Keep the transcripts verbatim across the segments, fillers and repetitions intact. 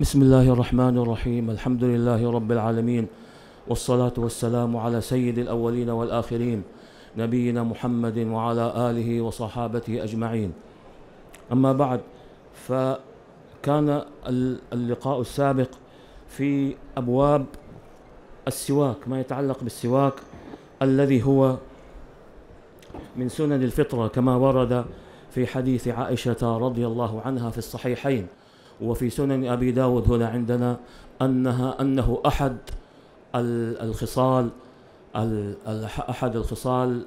بسم الله الرحمن الرحيم. الحمد لله رب العالمين، والصلاة والسلام على سيد الأولين والآخرين نبينا محمد وعلى آله وصحابته أجمعين. أما بعد، فكان اللقاء السابق في أبواب السواك، ما يتعلق بالسواك الذي هو من سنن الفطرة كما ورد في حديث عائشة رضي الله عنها في الصحيحين، وفي سنن أبي داود هنا عندنا أنها أنه أحد الخصال أحد الخصال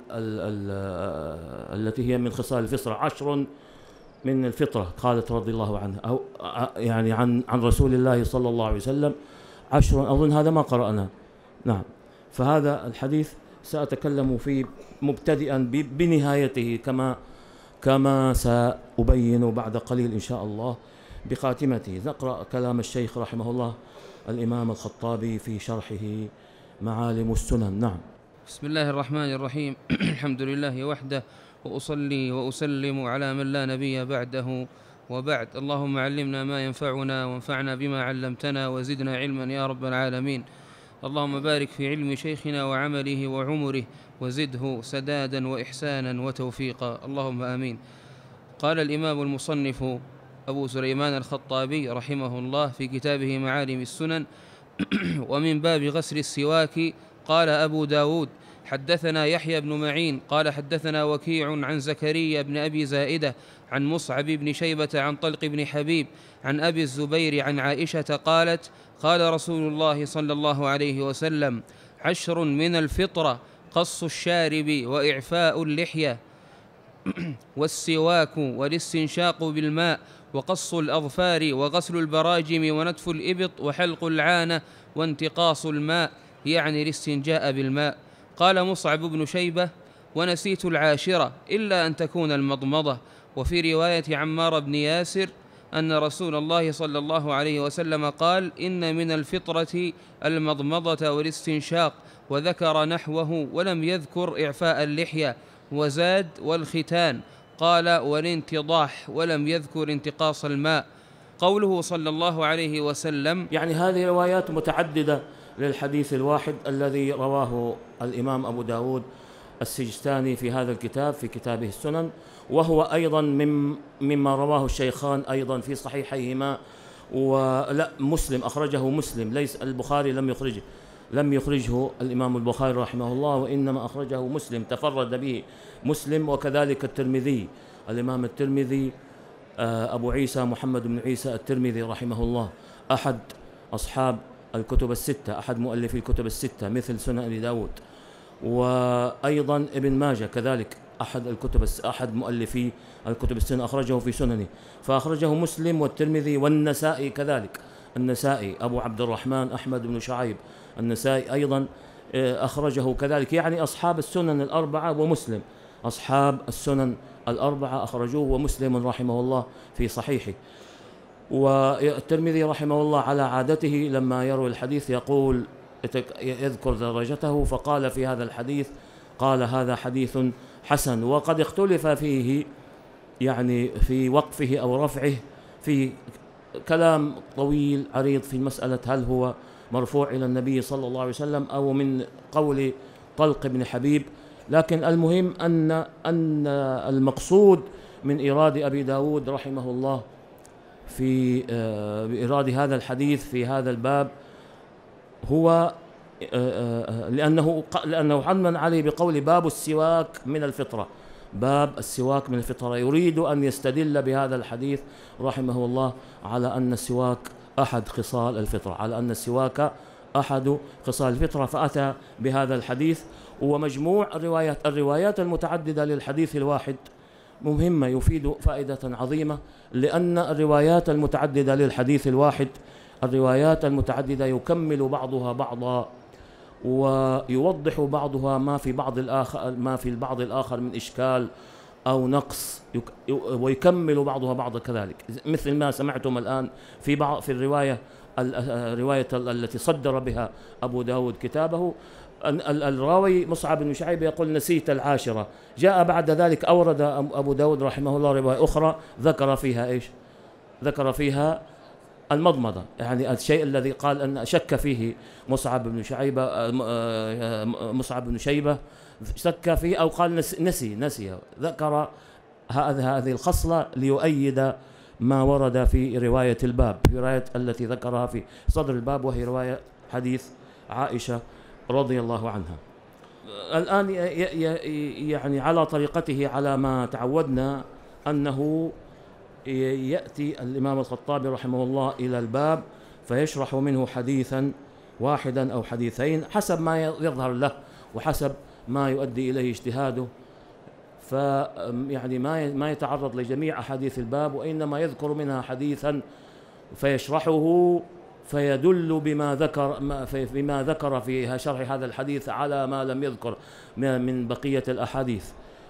التي هي من خصال الفطرة، عشر من الفطرة، قالت رضي الله عنها، أو يعني عن عن رسول الله صلى الله عليه وسلم عشر، أظن هذا ما قرأنا. نعم، فهذا الحديث سأتكلم فيه مبتدئا بنهايته كما كما سأبين بعد قليل إن شاء الله بخاتمته. نقرأ كلام الشيخ رحمه الله الإمام الخطابي في شرحه معالم السنن. نعم. بسم الله الرحمن الرحيم. الحمد لله وحده، وأصلي وأسلم على من لا نبي بعده، وبعد. اللهم علمنا ما ينفعنا وانفعنا بما علمتنا وزدنا علما يا رب العالمين. اللهم بارك في علم شيخنا وعمله وعمره، وزده سدادا وإحسانا وتوفيقا، اللهم آمين. قال الإمام المصنف أبو سليمان الخطابي رحمه الله في كتابه معالم السنن: ومن باب غسل السواك قال أبو داود: حدثنا يحيى بن معين قال حدثنا وكيع عن زكريا بن أبي زائدة عن مصعب بن شيبة عن طلق بن حبيب عن أبي الزبير عن عائشة قالت: قال رسول الله صلى الله عليه وسلم: عشر من الفطرة: قص الشارب وإعفاء اللحية والسواك والاستنشاق بالماء وقص الأظفار وغسل البراجم ونتف الإبط وحلق العانة وانتقاص الماء، يعني الاستنجاء بالماء. قال مصعب بن شيبة: ونسيت العاشرة إلا أن تكون المضمضة. وفي رواية عمار بن ياسر أن رسول الله صلى الله عليه وسلم قال: إن من الفطرة المضمضة والاستنشاق، وذكر نحوه ولم يذكر إعفاء اللحية، وزاد: والختان. قال: والانتضاح، ولم يذكر انتقاص الماء. قوله صلى الله عليه وسلم، يعني هذه روايات متعددة للحديث الواحد الذي رواه الإمام أبو داود السجستاني في هذا الكتاب، في كتابه السنن، وهو أيضا من مما رواه الشيخان أيضا في صحيحيهما، ولا مسلم أخرجه مسلم، ليس البخاري لم يخرجه لم يخرجه الإمام البخاري رحمه الله، وإنما أخرجه مسلم، تفرد به مسلم، وكذلك الترمذي، الإمام الترمذي أبو عيسى محمد بن عيسى الترمذي رحمه الله، أحد أصحاب الكتب الستة، أحد مؤلفي الكتب الستة مثل سنن أبي داود. وأيضا ابن ماجه كذلك أحد الكتب أحد مؤلفي الكتب السنة، أخرجه في سننه، فأخرجه مسلم والترمذي والنسائي كذلك. النسائي أبو عبد الرحمن أحمد بن شعيب النسائي أيضا أخرجه كذلك، يعني أصحاب السنن الأربعة ومسلم، أصحاب السنن الأربعة أخرجوه، ومسلم رحمه الله في صحيحه. والترمذي رحمه الله على عادته لما يروي الحديث يقول يذكر درجته، فقال في هذا الحديث قال: هذا حديث حسن. وقد اختلف فيه، يعني في وقفه أو رفعه، في كلام طويل عريض في مسألة هل هو مرفوع إلى النبي صلى الله عليه وسلم أو من قول طلق بن حبيب. لكن المهم أن أن المقصود من إيراد أبي داود رحمه الله في إيراد هذا الحديث في هذا الباب هو لأنه لأنه حملا عليه بقول باب السواك من الفطرة، باب السواك من الفطرة، يريد أن يستدل بهذا الحديث رحمه الله على أن السواك أحد خصال الفطرة، على أن السواك أحد خصال الفطرة، فأتى بهذا الحديث. ومجموع الروايات الروايات المتعددة للحديث الواحد مهمة، يفيد فائدة عظيمة، لأن الروايات المتعددة للحديث الواحد الروايات المتعددة يكمل بعضها بعضا، ويوضح بعضها ما في بعض الآخر ما في البعض الآخر من إشكال أو نقص، ويكمل بعضها بعضا كذلك، مثل ما سمعتم الآن في بعض في الرواية الرواية التي صدر بها أبو داود كتابه. الراوي مصعب بن شعيب يقول: نسيت العاشرة. جاء بعد ذلك أورد أبو داود رحمه الله رواية أخرى ذكر فيها إيش؟ ذكر فيها المضمضة، يعني الشيء الذي قال أن شك فيه مصعب بن شيبة مصعب بن شيبة شك فيه أو قال نسي نسي ذكر هذه الخصلة ليؤيد ما ورد في رواية الباب، في رواية التي ذكرها في صدر الباب، وهي رواية حديث عائشة رضي الله عنها. الآن يعني على طريقته على ما تعودنا أنه يأتي الإمام الخطابي رحمه الله إلى الباب فيشرح منه حديثا واحدا أو حديثين حسب ما يظهر له وحسب ما يؤدي إليه اجتهاده، فيعني ما ما يتعرض لجميع أحاديث الباب، وإنما يذكر منها حديثا فيشرحه فيدل بما ذكر بما ذكر في شرح هذا الحديث على ما لم يذكر من بقية الأحاديث.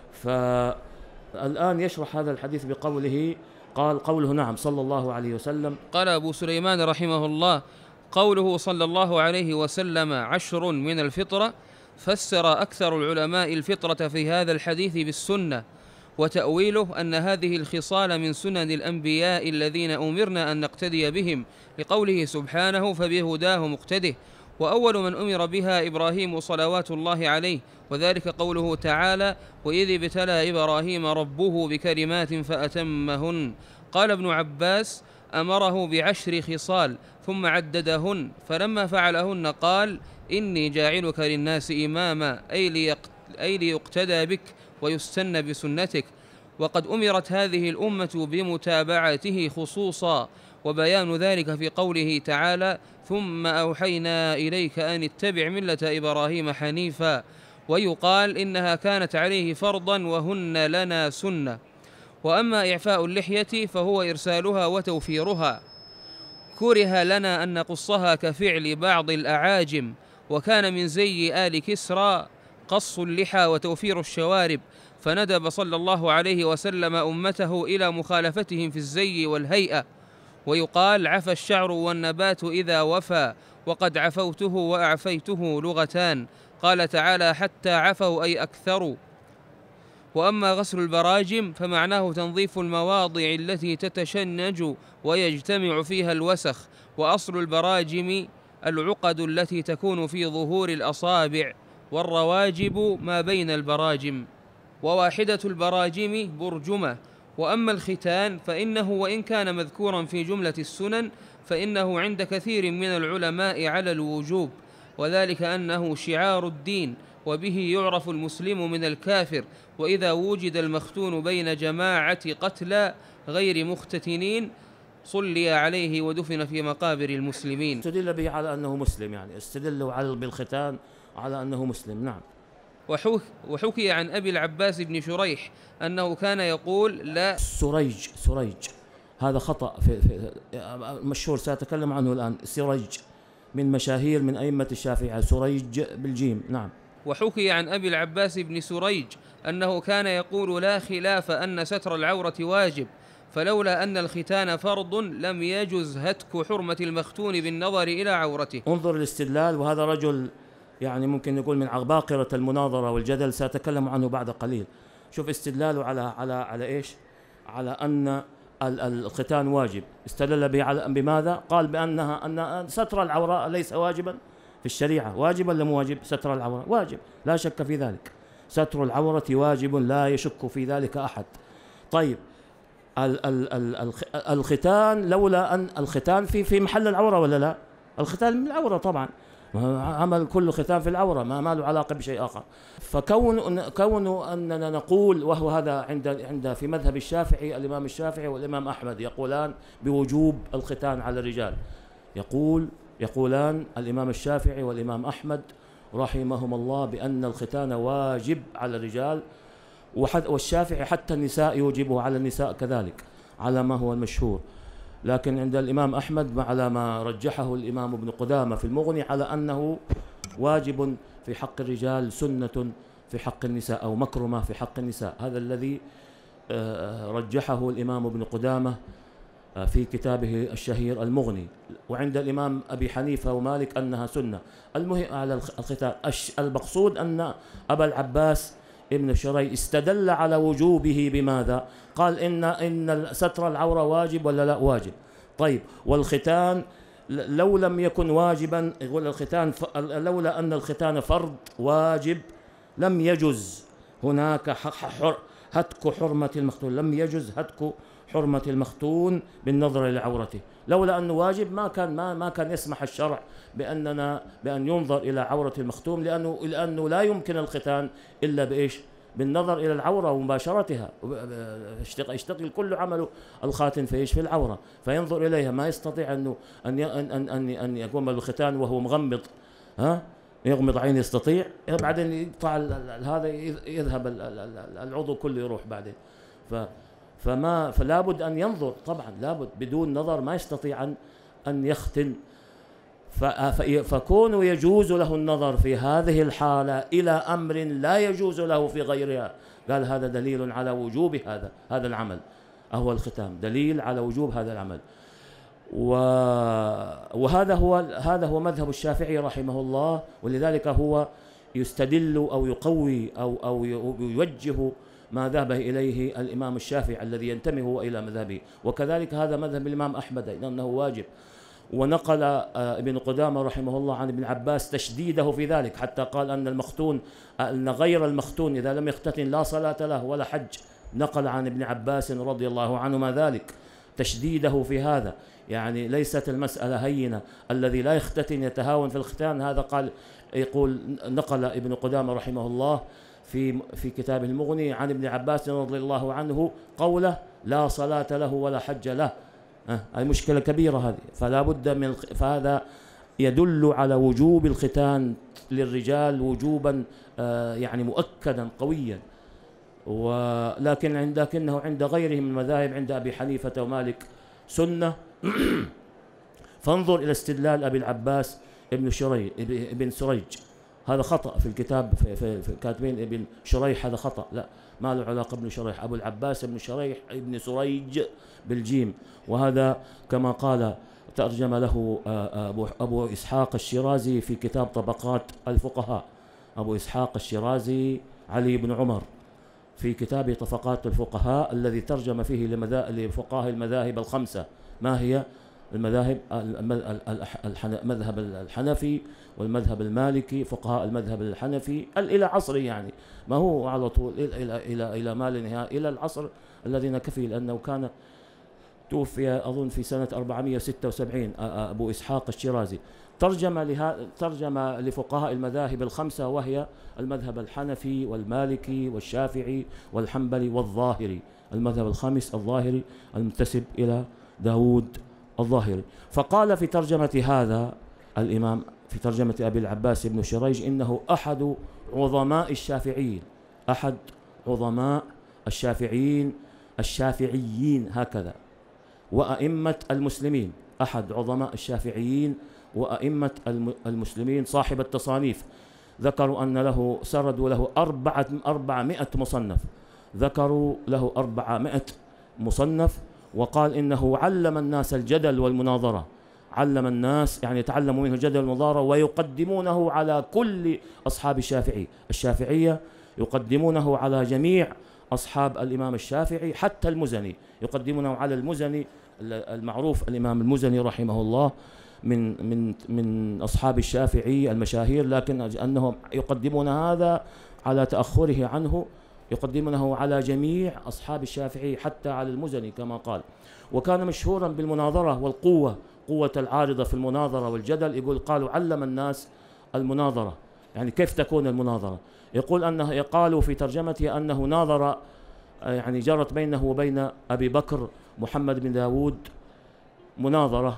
فالآن يشرح هذا الحديث بقوله، قال قوله نعم صلى الله عليه وسلم. قال أبو سليمان رحمه الله: قوله صلى الله عليه وسلم عشر من الفطرة، فسر أكثر العلماء الفطرة في هذا الحديث بالسنة، وتأويله أن هذه الخصال من سنن الأنبياء الذين أمرنا أن نقتدي بهم، لقوله سبحانه: فبهداه مقتده. وأول من أمر بها إبراهيم صلوات الله عليه، وذلك قوله تعالى: وإذ ابتلى إبراهيم ربه بكلمات فأتمهن. قال ابن عباس: أمره بعشر خصال ثم عددهن، فلما فعلهن قال: إني جاعلك للناس إماما، أي ليقتدى بك ويستنى بسنتك. وقد أمرت هذه الأمة بمتابعته خصوصا، وبيان ذلك في قوله تعالى: ثم أوحينا إليك أن اتبع ملة إبراهيم حنيفا. ويقال إنها كانت عليه فرضا وهن لنا سنة. وأما إعفاء اللحية فهو إرسالها وتوفيرها، كره لنا أن نقصها كفعل بعض الأعاجم، وكان من زي آل كسرى قص اللحى وتوفير الشوارب، فندب صلى الله عليه وسلم أمته إلى مخالفتهم في الزي والهيئة. ويقال: عفى الشعر والنبات إذا وفى، وقد عفوته وأعفيته لغتان. قال تعالى: حتى عفوا أي أكثروا. وأما غسل البراجم فمعناه تنظيف المواضع التي تتشنج ويجتمع فيها الوسخ، وأصل البراجم العقد التي تكون في ظهور الأصابع، والرواجب ما بين البراجم، وواحدة البراجم برجمة. وأما الختان فإنه وإن كان مذكورا في جملة السنن فإنه عند كثير من العلماء على الوجوب، وذلك أنه شعار الدين، وبه يعرف المسلم من الكافر. وإذا وجد المختون بين جماعة قتلى غير مختتنين صلي عليه ودفن في مقابر المسلمين. استدل به على أنه مسلم، يعني استدلوا على بالختان على أنه مسلم. نعم. وحكي عن أبي العباس بن شريح أنه كان يقول: لا سريج سريج هذا خطأ في, في مشهور سأتكلم عنه الآن. سريج من مشاهير من أئمة الشافعية، سريج بالجيم. نعم. وحكي عن أبي العباس بن سريج أنه كان يقول: لا خلاف أن ستر العورة واجب، فلولا أن الختان فرض لم يجز هتك حرمة المختون بالنظر إلى عورته. انظر الاستدلال، وهذا رجل يعني ممكن نقول من عباقرة المناظرة والجدل، سأتكلم عنه بعد قليل. شوف استدلاله على على على إيش؟ على أن الختان واجب. استدل به على بماذا؟ قال بأنها أن ستر العورة ليس واجبا في الشريعة. واجب ولا مو واجب؟ ستر العورة واجب، لا شك في ذلك. ستر العورة واجب لا يشك في ذلك أحد. طيب ال ال ال الختان، لولا أن الختان في في محل العورة ولا لا؟ الختان من العورة طبعا، عمل كل ختان في العورة، ما ما له علاقة بشيء آخر. فكون كون أننا نقول، وهو هذا عند عند في مذهب الشافعي، الإمام الشافعي والإمام أحمد يقولان بوجوب الختان على الرجال. يقول يقولان الإمام الشافعي والإمام أحمد رحمهم الله بأن الختان واجب على الرجال، والشافعي حتى النساء يوجبه على النساء كذلك على ما هو المشهور. لكن عند الإمام أحمد على ما رجحه الإمام ابن قدامة في المغني على أنه واجب في حق الرجال، سنة في حق النساء، أو مكرمة في حق النساء. هذا الذي رجحه الإمام ابن قدامة في كتابه الشهير المغني. وعند الإمام أبي حنيفة ومالك أنها سنة. المهم على الختان، المقصود أن أبا العباس ابن شريح استدل على وجوبه بماذا؟ قال إن إن ستر العورة واجب ولا لا؟ واجب. طيب والختان لو لم يكن واجبا، يقول الختان لولا أن الختان فرض واجب لم يجز هناك حر هتك حرمة المختون، لم يجز هتك حرمة المختون بالنظر إلى عورته. لولا أنه واجب ما كان ما ما كان يسمح الشرع بأننا بأن ينظر إلى عورة المختوم، لأنه لأنه لا يمكن الختان إلا بإيش؟ بالنظر إلى العورة ومباشرتها. يشتغل كل عمله الخاتن في إيش؟ في العورة، فينظر إليها، ما يستطيع أنه أن أن أن أن يقوم بالختان وهو مغمض، ها يغمض عين يستطيع، بعدين يقطع هذا يذهب العضو كله يروح بعدين. ف فما فلا بد أن ينظر، طبعا لابد، بدون نظر ما يستطيع أن أن يختن. فكونه يجوز له النظر في هذه الحالة إلى أمر لا يجوز له في غيرها، قال هذا دليل على وجوب هذا هذا العمل، أهو الختام دليل على وجوب هذا العمل. وهذا هو هذا هو مذهب الشافعي رحمه الله، ولذلك هو يستدل أو يقوي أو أو يوجه ما ذهب إليه الإمام الشافعي الذي ينتمي هو إلى مذهبه، وكذلك هذا مذهب الإمام أحمد أنه واجب. ونقل ابن قدامة رحمه الله عن ابن عباس تشديده في ذلك، حتى قال أن المختون أن غير المختون إذا لم يختتن لا صلاة له ولا حج. نقل عن ابن عباس رضي الله عنهما ذلك تشديده في هذا، يعني ليست المسألة هينة. الذي لا يختتن يتهاون في الختان، هذا قال يقول نقل ابن قدامة رحمه الله في في كتابه المغني عن ابن عباس رضي الله عنه قوله لا صلاة له ولا حج له. هذه مشكلة كبيرة هذه، فلا بد من، فهذا يدل على وجوب الختان للرجال وجوبا يعني مؤكدا قويا. ولكن عند لكنه عند غيرهم من المذاهب، عند أبي حنيفة ومالك سنة. فانظر إلى استدلال أبي العباس ابن شريح ابن سريج، هذا خطأ في الكتاب، في, في, في كاتبين ابن شريح، هذا خطأ، لا ما له علاقة ابن شريح، أبو العباس ابن شريح ابن سريج بالجيم. وهذا كما قال ترجم له أبو, أبو إسحاق الشيرازي في كتاب طبقات الفقهاء، أبو إسحاق الشيرازي علي بن عمر في كتاب طبقات الفقهاء الذي ترجم فيه لفقهاء المذاهب الخمسة. ما هي المذاهب؟ المذهب الحنفي والمذهب المالكي، فقهاء المذهب الحنفي إلى عصره، يعني ما هو على طول إلى إلى إلى ما لا نهاية، إلى العصر الذي نكفي، لأنه كان توفي أظن في سنة أربعمائة وستة وسبعين أبو إسحاق الشيرازي. ترجم لها ترجم لفقهاء المذاهب الخمسة، وهي المذهب الحنفي والمالكي والشافعي والحنبلي والظاهري، المذهب الخامس الظاهري المنتسب إلى داود الظاهري. فقال في ترجمة هذا الإمام في ترجمة أبي العباس بن شريج إنه أحد عظماء الشافعيين، أحد عظماء الشافعيين الشافعيين هكذا، وأئمة المسلمين، أحد عظماء الشافعيين وأئمة المسلمين، صاحب التصانيف. ذكروا أن له سردوا له أربعة أربعمائة مصنف، ذكروا له أربعمائة مصنف. وقال إنه علم الناس الجدل والمناظرة، علم الناس يعني تعلموا منه الجدل والمناظرة، ويقدمونه على كل أصحاب الشافعي الشافعية، يقدمونه على جميع أصحاب الإمام الشافعي، حتى المزني يقدمونه على المزني المعروف، الإمام المزني رحمه الله من من من أصحاب الشافعي المشاهير، لكن أنهم يقدمون هذا على تأخره عنه، يقدمونه على جميع أصحاب الشافعي حتى على المزني كما قال. وكان مشهورا بالمناظرة والقوة، قوة العارضة في المناظرة والجدل. يقول قالوا علم الناس المناظرة، يعني كيف تكون المناظرة؟ يقول أنه قالوا في ترجمته أنه ناظر، يعني جرت بينه وبين أبي بكر محمد بن داود مناظرة،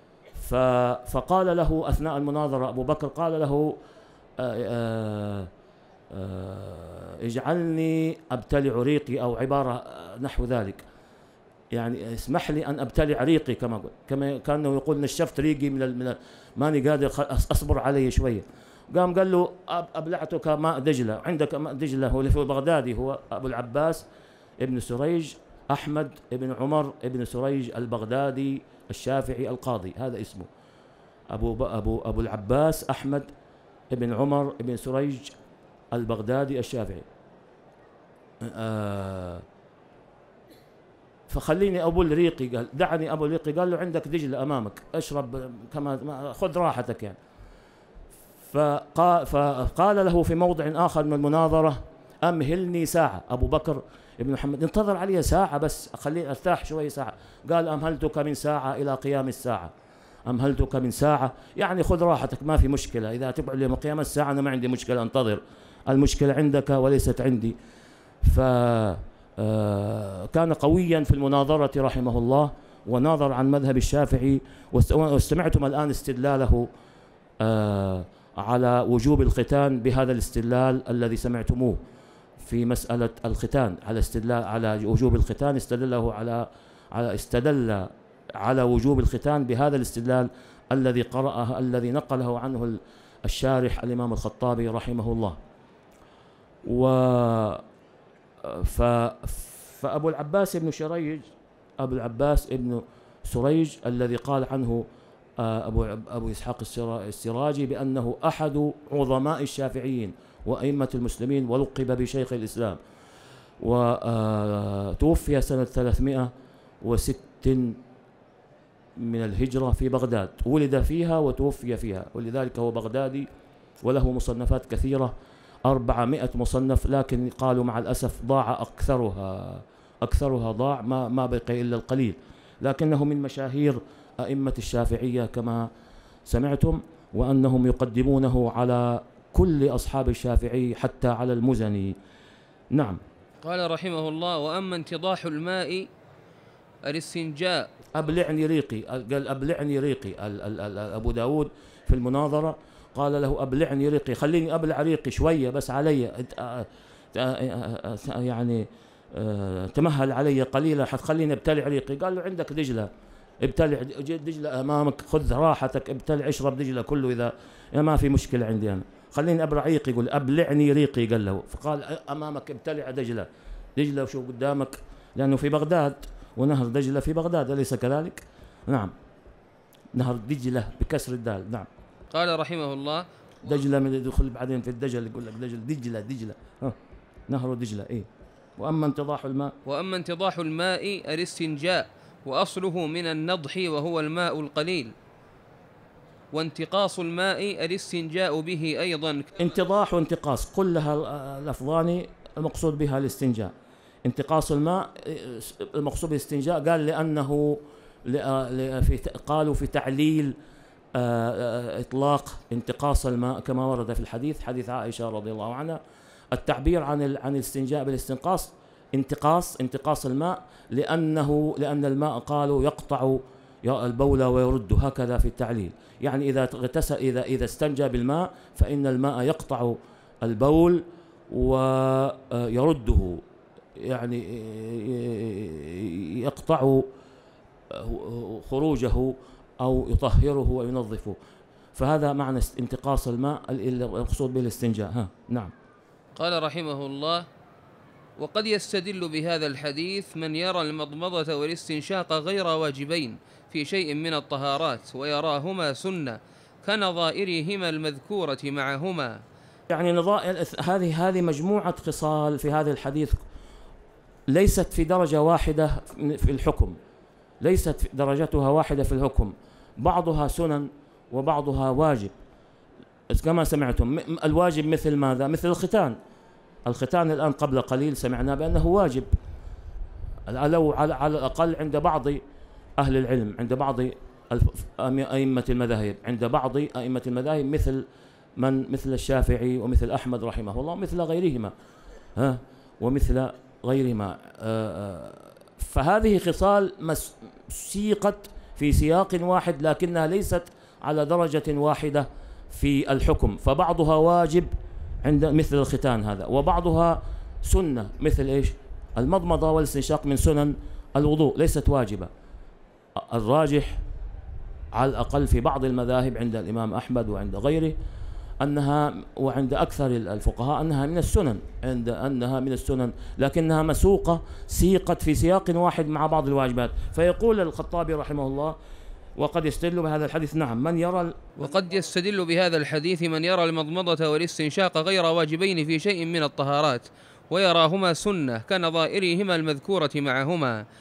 فقال له أثناء المناظرة أبو بكر قال له آآ آآ اجعلني أبتلع ريقي، أو عبارة نحو ذلك، يعني اسمح لي أن أبتلع ريقي، كما كما كأنه يقول نشفت ريقي من من ماني قادر أصبر عليه شوية. قام قال له أبلعتك ماء دجلة، عندك ماء دجلة، هو اللي في بغدادي، هو أبو العباس ابن سريج أحمد ابن عمر ابن سريج البغدادي الشافعي القاضي، هذا اسمه أبو أبو أبو العباس أحمد ابن عمر ابن سريج البغدادي الشافعي. آه فخليني أبل ريقي، قال دعني أبل ريقي. قال له عندك دجلة أمامك، أشرب كما خذ راحتك يعني. فقال, فقال له في موضع آخر من المناظرة أمهلني ساعة. أبو بكر ابن محمد انتظر علي ساعة بس، خليني أرتاح شوي ساعة. قال أمهلتك من ساعة إلى قيام الساعة، أمهلتك من ساعة يعني خذ راحتك ما في مشكلة، إذا تقعد لي قيام الساعة أنا ما عندي مشكلة، انتظر، المشكلة عندك وليست عندي. فكان قويا في المناظرة رحمه الله، وناظر عن مذهب الشافعي. واستمعتم الآن استدلاله على وجوب الختان بهذا الاستدلال الذي سمعتموه في مسألة الختان، على استدلال على وجوب الختان، استدله على على استدل على وجوب الختان بهذا الاستدلال الذي قرأه الذي نقله عنه الشارح الإمام الخطابي رحمه الله. و ف فأبو العباس ابن شريج أبو العباس ابن سريج الذي قال عنه أبو أبو إسحاق السراجي بأنه أحد عظماء الشافعيين وأئمة المسلمين، ولقب بشيخ الإسلام، وتوفي سنة ثلاثمائة وستة من الهجرة في بغداد، ولد فيها وتوفي فيها، ولذلك هو بغدادي، وله مصنفات كثيرة أربعمائة مصنف، لكن قالوا مع الأسف ضاع أكثرها أكثرها ضاع، ما ما بقي إلا القليل، لكنه من مشاهير أئمة الشافعية كما سمعتم، وأنهم يقدمونه على كل أصحاب الشافعي حتى على المزني. نعم. قال رحمه الله: وأما انتضاح الماء الاستنجاء. أبلعني ريقي، قال أبلعني ريقي. أبو داود في المناظرة قال له أبلعني ريقي، خليني أبلع ريقي شوية بس علي، يعني تمهل علي قليلا حتخليني ابتلع ريقي. قال له عندك دجلة، ابتلع دجلة أمامك، خذ راحتك، ابتلع اشرب دجلة كله، إذا ما في مشكلة عندي أنا، خليني أبلع ريقي. يقول أبلعني ريقي، قال له. فقال أمامك ابتلع دجلة، دجلة وشو قدامك، لأنه في بغداد ونهر دجلة في بغداد، أليس كذلك؟ نعم، نهر دجلة بكسر الدال. نعم. قال رحمه الله: دجلة من يدخل بعدين في الدجل يقول لك دجل دجلة دجلة ها. نهر دجلة. إيه. وأما انتضاح الماء وأما انتضاح الماء الاستنجاء، وأصله من النضح وهو الماء القليل، وانتقاص الماء الاستنجاء به أيضا. انتضاح وانتقاص كلها لفظان المقصود بها الاستنجاء. انتقاص الماء المقصود بالاستنجاء قال لأنه في قالوا في تعليل إطلاق انتقاص الماء كما ورد في الحديث، حديث عائشة رضي الله عنها، التعبير عن عن الاستنجاء بالاستنقاص انتقاص انتقاص الماء، لأنه لأن الماء قالوا يقطع البول ويرد، هكذا في التعليل، يعني إذا اغتسل إذا إذا استنجى بالماء فإن الماء يقطع البول ويرده، يعني يقطع خروجه أو يطهره وينظفه، فهذا معنى انتقاص الماء المقصود به الاستنجاء. ها. نعم. قال رحمه الله: وقد يستدل بهذا الحديث من يرى المضمضة والاستنشاق غير واجبين في شيء من الطهارات ويراهما سنة كنظائرهما المذكورة معهما. يعني نظائر هذه هذه مجموعة خصال في هذا الحديث ليست في درجة واحدة في الحكم، ليست درجتها واحدة في الحكم، بعضها سنن وبعضها واجب كما سمعتم. الواجب مثل ماذا؟ مثل الختان. الختان الآن قبل قليل سمعنا بأنه واجب، لو على الأقل عند بعض أهل العلم، عند بعض أئمة المذاهب، عند بعض أئمة المذاهب مثل من مثل الشافعي ومثل أحمد رحمه الله، مثل غيرهما ها ومثل غيرهما. فهذه خصال سيقت في سياق واحد لكنها ليست على درجة واحدة في الحكم، فبعضها واجب عند مثل الختان هذا، وبعضها سنة مثل إيش؟ المضمضة والاستنشاق من سنن الوضوء، ليست واجبة. الراجح على الأقل في بعض المذاهب عند الإمام أحمد وعند غيره أنها، وعند أكثر الفقهاء أنها من السنن، عند أنها من السنن لكنها مسوقة سيقت في سياق واحد مع بعض الواجبات. فيقول الخطابي رحمه الله: وقد يستدل بهذا الحديث. نعم. من يرى وقد يستدل بهذا الحديث من يرى المضمضة والاستنشاق غير واجبين في شيء من الطهارات ويراهما سنة كنظائرهما المذكورة معهما،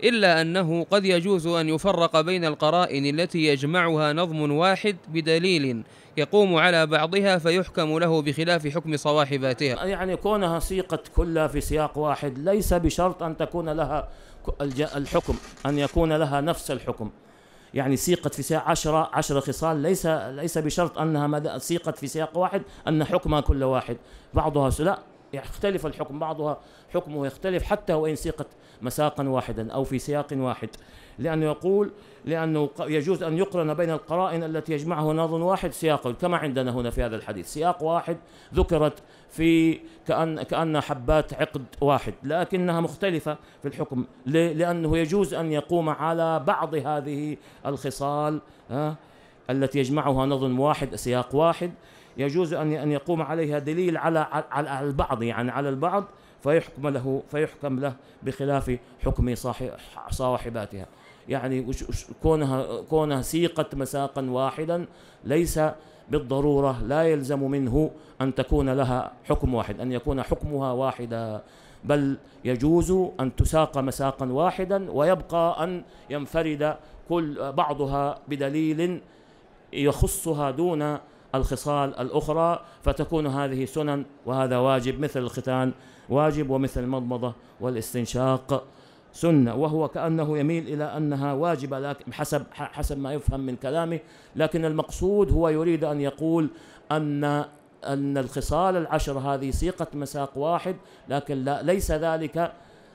إلا أنه قد يجوز أن يفرق بين القرائن التي يجمعها نظم واحد بدليل يقوم على بعضها فيحكم له بخلاف حكم صواحباتها. يعني كونها سيقت كلها في سياق واحد ليس بشرط أن تكون لها الحكم، أن يكون لها نفس الحكم. يعني سيقت في سياق عشرة عشرة خصال ليس ليس بشرط أنها سيقت في سياق واحد أن حكمها كل واحد، بعضها لا يختلف الحكم، بعضها حكمه يختلف حتى وإن سيقت مساقا واحدا أو في سياق واحد، لأنه يقول لأنه يجوز أن يقرن بين القرائن التي يجمعه نظم واحد سياق، كما عندنا هنا في هذا الحديث سياق واحد ذكرت في كأن كأن حبات عقد واحد لكنها مختلفة في الحكم، لأنه يجوز أن يقوم على بعض هذه الخصال ها التي يجمعها نظم واحد سياق واحد، يجوز أن أن يقوم عليها دليل على على البعض، يعني على البعض فيحكم له فيحكم له بخلاف حكم صاحباتها. يعني كونها كونها سيقت مساقا واحدا ليس بالضرورة، لا يلزم منه أن تكون لها حكم واحد، أن يكون حكمها واحدا، بل يجوز أن تساق مساقا واحدا ويبقى أن ينفرد كل بعضها بدليل يخصها دون الخصال الأخرى، فتكون هذه سنن وهذا واجب، مثل الختان واجب ومثل المضمضة والاستنشاق سنة، وهو كأنه يميل إلى أنها واجبة لكن حسب حسب ما يفهم من كلامه، لكن المقصود هو يريد أن يقول أن أن الخصال العشر هذه سيقة مساق واحد، لكن لا ليس ذلك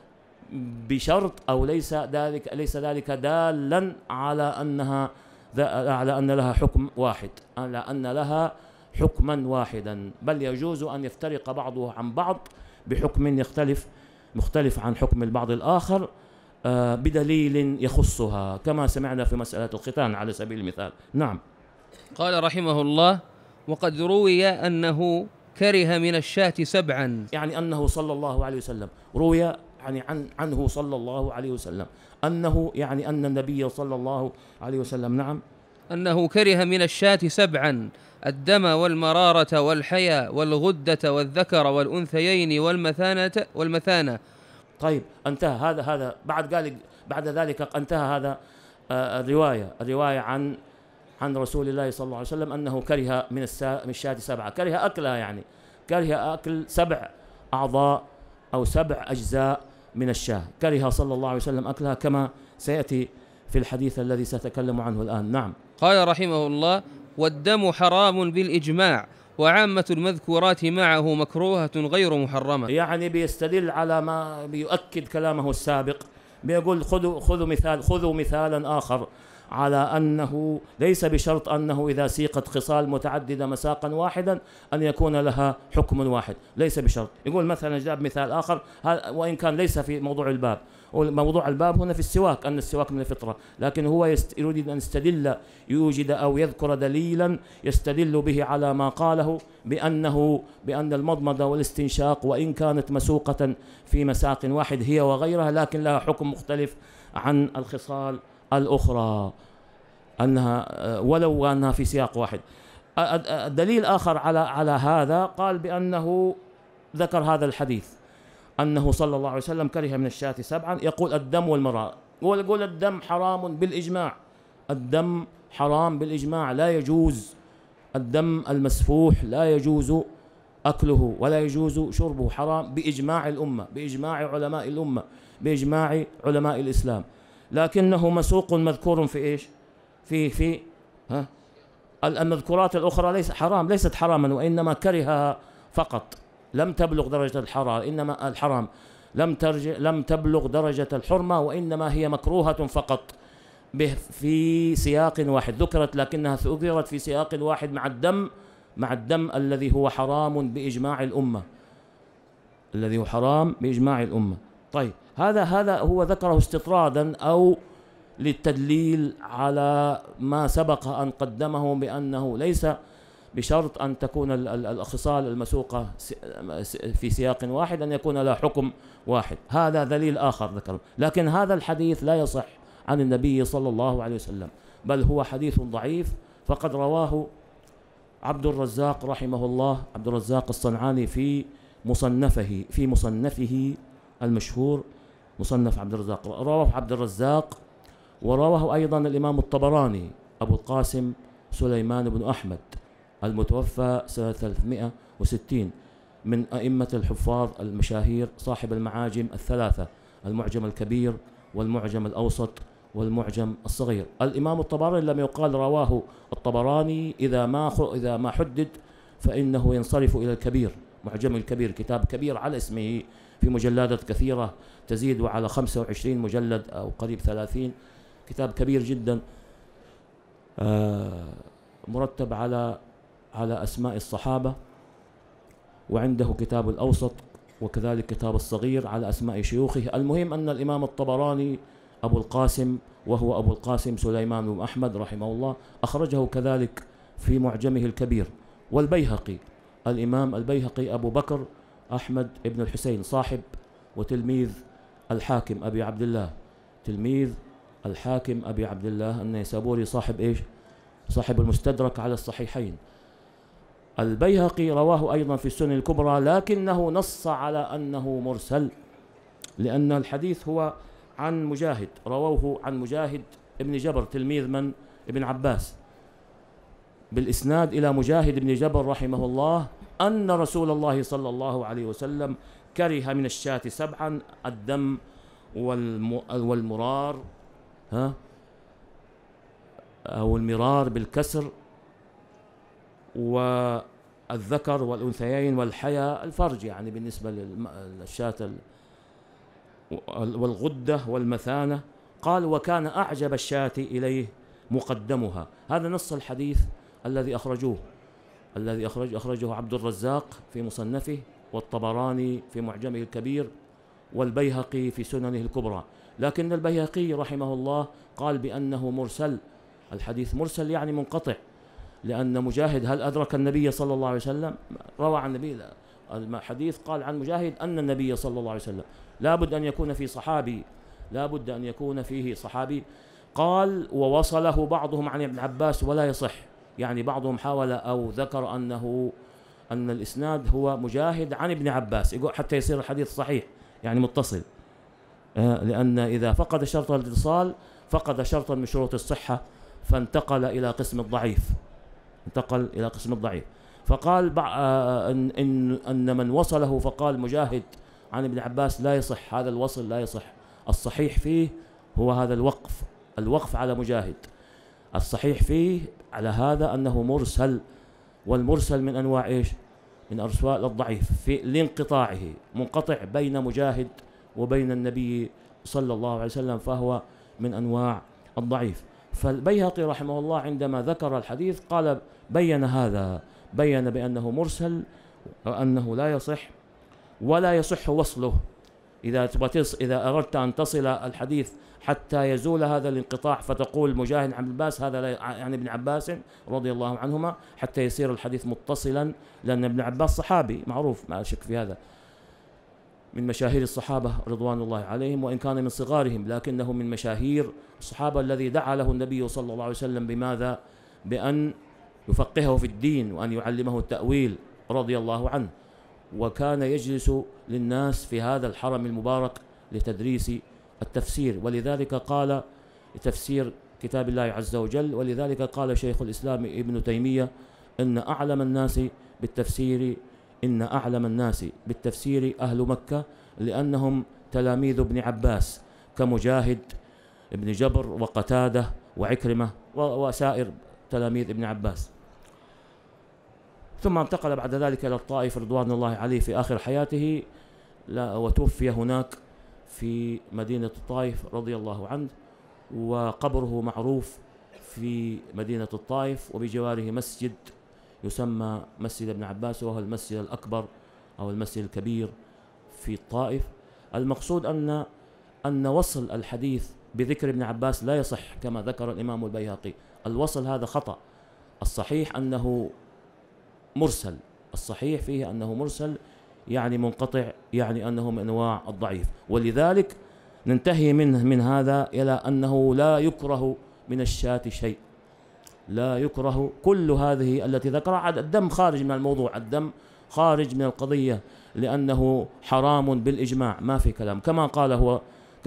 بشرط أو ليس ذلك ليس ذلك دالا على أنها على أن لها حكم واحد، على أن لها حكما واحدا، بل يجوز أن يفترق بعضه عن بعض بحكم يختلف مختلف عن حكم البعض الآخر بدليل يخصها، كما سمعنا في مسألة الختان على سبيل المثال. نعم. قال رحمه الله: وقد روي أنه كره من الشاة سبعا، يعني أنه صلى الله عليه وسلم روي يعني عن عنه صلى الله عليه وسلم أنه يعني أن النبي صلى الله عليه وسلم نعم أنه كره من الشاة سبعا: الدم والمرارة والحيا والغدة والذكر والأنثيين والمثانة والمثانة. طيب انتهى هذا هذا بعد قال بعد ذلك انتهى هذا آه الرواية الرواية عن عن رسول الله صلى الله عليه وسلم أنه كره من من الشاة سبعة، كره أكلها، يعني كره أكل سبع أعضاء أو سبع أجزاء من الشاة، كره صلى الله عليه وسلم أكلها كما سيأتي في الحديث الذي سأتكلم عنه الآن. نعم. قال رحمه الله: والدم حرام بالإجماع، وعامة المذكورات معه مكروهة غير محرمة. يعني بيستدل على ما بيؤكد كلامه السابق، بيقول خذوا خذوا مثال خذوا مثالا آخر على أنه ليس بشرط أنه إذا سيقت خصال متعددة مساقا واحدا أن يكون لها حكم واحد، ليس بشرط. يقول مثلا جاب مثال آخر وإن كان ليس في موضوع الباب، موضوع الباب هنا في السواك، أن السواك من الفطرة، لكن هو يريد أن يستدل يوجد أو يذكر دليلا يستدل به على ما قاله بأنه بأن المضمضة والاستنشاق وإن كانت مسوقة في مساق واحد هي وغيرها لكن لها حكم مختلف عن الخصال الأخرى، أنها ولو أنها في سياق واحد. الدليل آخر على على هذا قال بأنه ذكر هذا الحديث أنه صلى الله عليه وسلم كره من الشاة سبعا، يقول الدم والمرأة، يقول الدم حرام بالإجماع، الدم حرام بالإجماع، لا يجوز الدم المسفوح لا يجوز أكله ولا يجوز شربه، حرام بإجماع الأمة، بإجماع علماء الأمة، بإجماع علماء الإسلام، لكنه مسوق مذكور في إيش؟ في في ها المذكورات الأخرى ليس حرام، ليست حراما وإنما كرهها فقط، لم تبلغ درجة الحرام، إنما الحرام لم ترجع لم تبلغ درجة الحرمة، وإنما هي مكروهة فقط في سياق واحد ذكرت، لكنها ذكرت في سياق واحد مع الدم مع الدم الذي هو حرام بإجماع الأمة، الذي هو حرام بإجماع الأمة. طيب هذا هذا هو ذكره استطرادا أو للتدليل على ما سبق أن قدمه بأنه ليس بشرط أن تكون الخصال المسوقة في سياق واحد أن يكون لها حكم واحد، هذا دليل آخر ذكره، لكن هذا الحديث لا يصح عن النبي صلى الله عليه وسلم، بل هو حديث ضعيف، فقد رواه عبد الرزاق رحمه الله، عبد الرزاق الصنعاني في مصنفه في مصنفه المشهور مصنف عبد الرزاق، رواه عبد الرزاق ورواه أيضا الإمام الطبراني أبو القاسم سليمان بن أحمد المتوفى سنة ثلاثمائة وستين، من أئمة الحفاظ المشاهير، صاحب المعاجم الثلاثة، المعجم الكبير والمعجم الأوسط والمعجم الصغير. الإمام الطبراني لم يقال رواه الطبراني إذا ما إذا ما حدد فإنه ينصرف إلى الكبير، معجم الكبير، كتاب كبير على اسمه في مجلدات كثيرة تزيد على خمسة وعشرين مجلد أو قريب ثلاثين، كتاب كبير جدا مرتب على على أسماء الصحابة، وعنده كتاب الأوسط وكذلك كتاب الصغير على أسماء شيوخه. المهم أن الإمام الطبراني أبو القاسم، وهو أبو القاسم سليمان بن أحمد رحمه الله، أخرجه كذلك في معجمه الكبير. والبيهقي، الإمام البيهقي أبو بكر أحمد بن الحسين، صاحب وتلميذ الحاكم أبي عبد الله، تلميذ الحاكم أبي عبد الله النيسابوري، صاحب إيش؟ صاحب المستدرك على الصحيحين. البيهقي رواه أيضا في السنن الكبرى، لكنه نص على أنه مرسل، لأن الحديث هو عن مجاهد، رووه عن مجاهد ابن جبر تلميذ من؟ ابن عباس، بالإسناد إلى مجاهد بن جبر رحمه الله أن رسول الله صلى الله عليه وسلم كره من الشاة سبعا: الدم والمرار، ها أو المرار بالكسر، والذكر والأنثيين، والحيا الفرج يعني بالنسبة للشاة، والغدة والمثانة. قال: وكان أعجب الشاة إليه مقدمها. هذا نص الحديث الذي أخرجوه، الذي أخرج أخرجه عبد الرزاق في مصنفه، والطبراني في معجمه الكبير، والبيهقي في سننه الكبرى. لكن البيهقي رحمه الله قال بأنه مرسل، الحديث مرسل يعني منقطع، لأن مجاهد هل أدرك النبي صلى الله عليه وسلم؟ روى عن النبي، الحديث قال عن مجاهد أن النبي صلى الله عليه وسلم، لابد أن يكون في صحابي، لابد أن يكون فيه صحابي. قال: ووصله بعضهم عن ابن عباس ولا يصح، يعني بعضهم حاول أو ذكر أنه أن الإسناد هو مجاهد عن ابن عباس، يقول حتى يصير الحديث صحيح يعني متصل، لأن إذا فقد شرط الاتصال فقد شرطا من شروط الصحة، فانتقل إلى قسم الضعيف، انتقل إلى قسم الضعيف. فقال إن, إن, أن من وصله فقال مجاهد عن ابن عباس لا يصح، هذا الوصل لا يصح، الصحيح فيه هو هذا الوقف، الوقف على مجاهد، الصحيح فيه على هذا أنه مرسل، والمرسل من أنواع إيش؟ من أرسال الضعيف في لانقطاعه، منقطع بين مجاهد وبين النبي صلى الله عليه وسلم، فهو من أنواع الضعيف. فالبيهقي رحمه الله عندما ذكر الحديث قال بين هذا، بين بأنه مرسل وأنه لا يصح ولا يصح وصله. إذا إذا أردت أن تصل الحديث حتى يزول هذا الانقطاع فتقول مجاهد عن عباس، هذا لا يعني ابن عباس رضي الله عنهما، حتى يصير الحديث متصلا، لأن ابن عباس صحابي معروف ما شك في هذا، من مشاهير الصحابة رضوان الله عليهم، وإن كان من صغارهم لكنه من مشاهير الصحابة الذي دعا له النبي صلى الله عليه وسلم بماذا؟ بأن يفقهه في الدين وأن يعلمه التأويل رضي الله عنه، وكان يجلس للناس في هذا الحرم المبارك لتدريس التفسير، ولذلك قال تفسير كتاب الله عز وجل، ولذلك قال شيخ الإسلام ابن تيمية إن أعلم الناس بالتفسير إن أعلم الناس بالتفسير أهل مكة، لأنهم تلاميذ ابن عباس كمجاهد ابن جبر وقتادة وعكرمة وسائر تلاميذ ابن عباس. ثم انتقل بعد ذلك إلى الطائف رضوان الله عليه في آخر حياته، وتوفي هناك في مدينة الطائف رضي الله عنه، وقبره معروف في مدينة الطائف، وبجواره مسجد يسمى مسجد ابن عباس، وهو المسجد الأكبر أو المسجد الكبير في الطائف. المقصود أن أن وصل الحديث بذكر ابن عباس لا يصح كما ذكر الإمام البيهقي، الوصل هذا خطأ، الصحيح أنه مرسل، الصحيح فيه أنه مرسل يعني منقطع، يعني أنه من أنواع الضعيف. ولذلك ننتهي منه من هذا إلى أنه لا يكره من الشاة شيء، لا يكره كل هذه التي ذكرها. الدم خارج من الموضوع، الدم خارج من القضية، لأنه حرام بالإجماع، ما في كلام، كما قال هو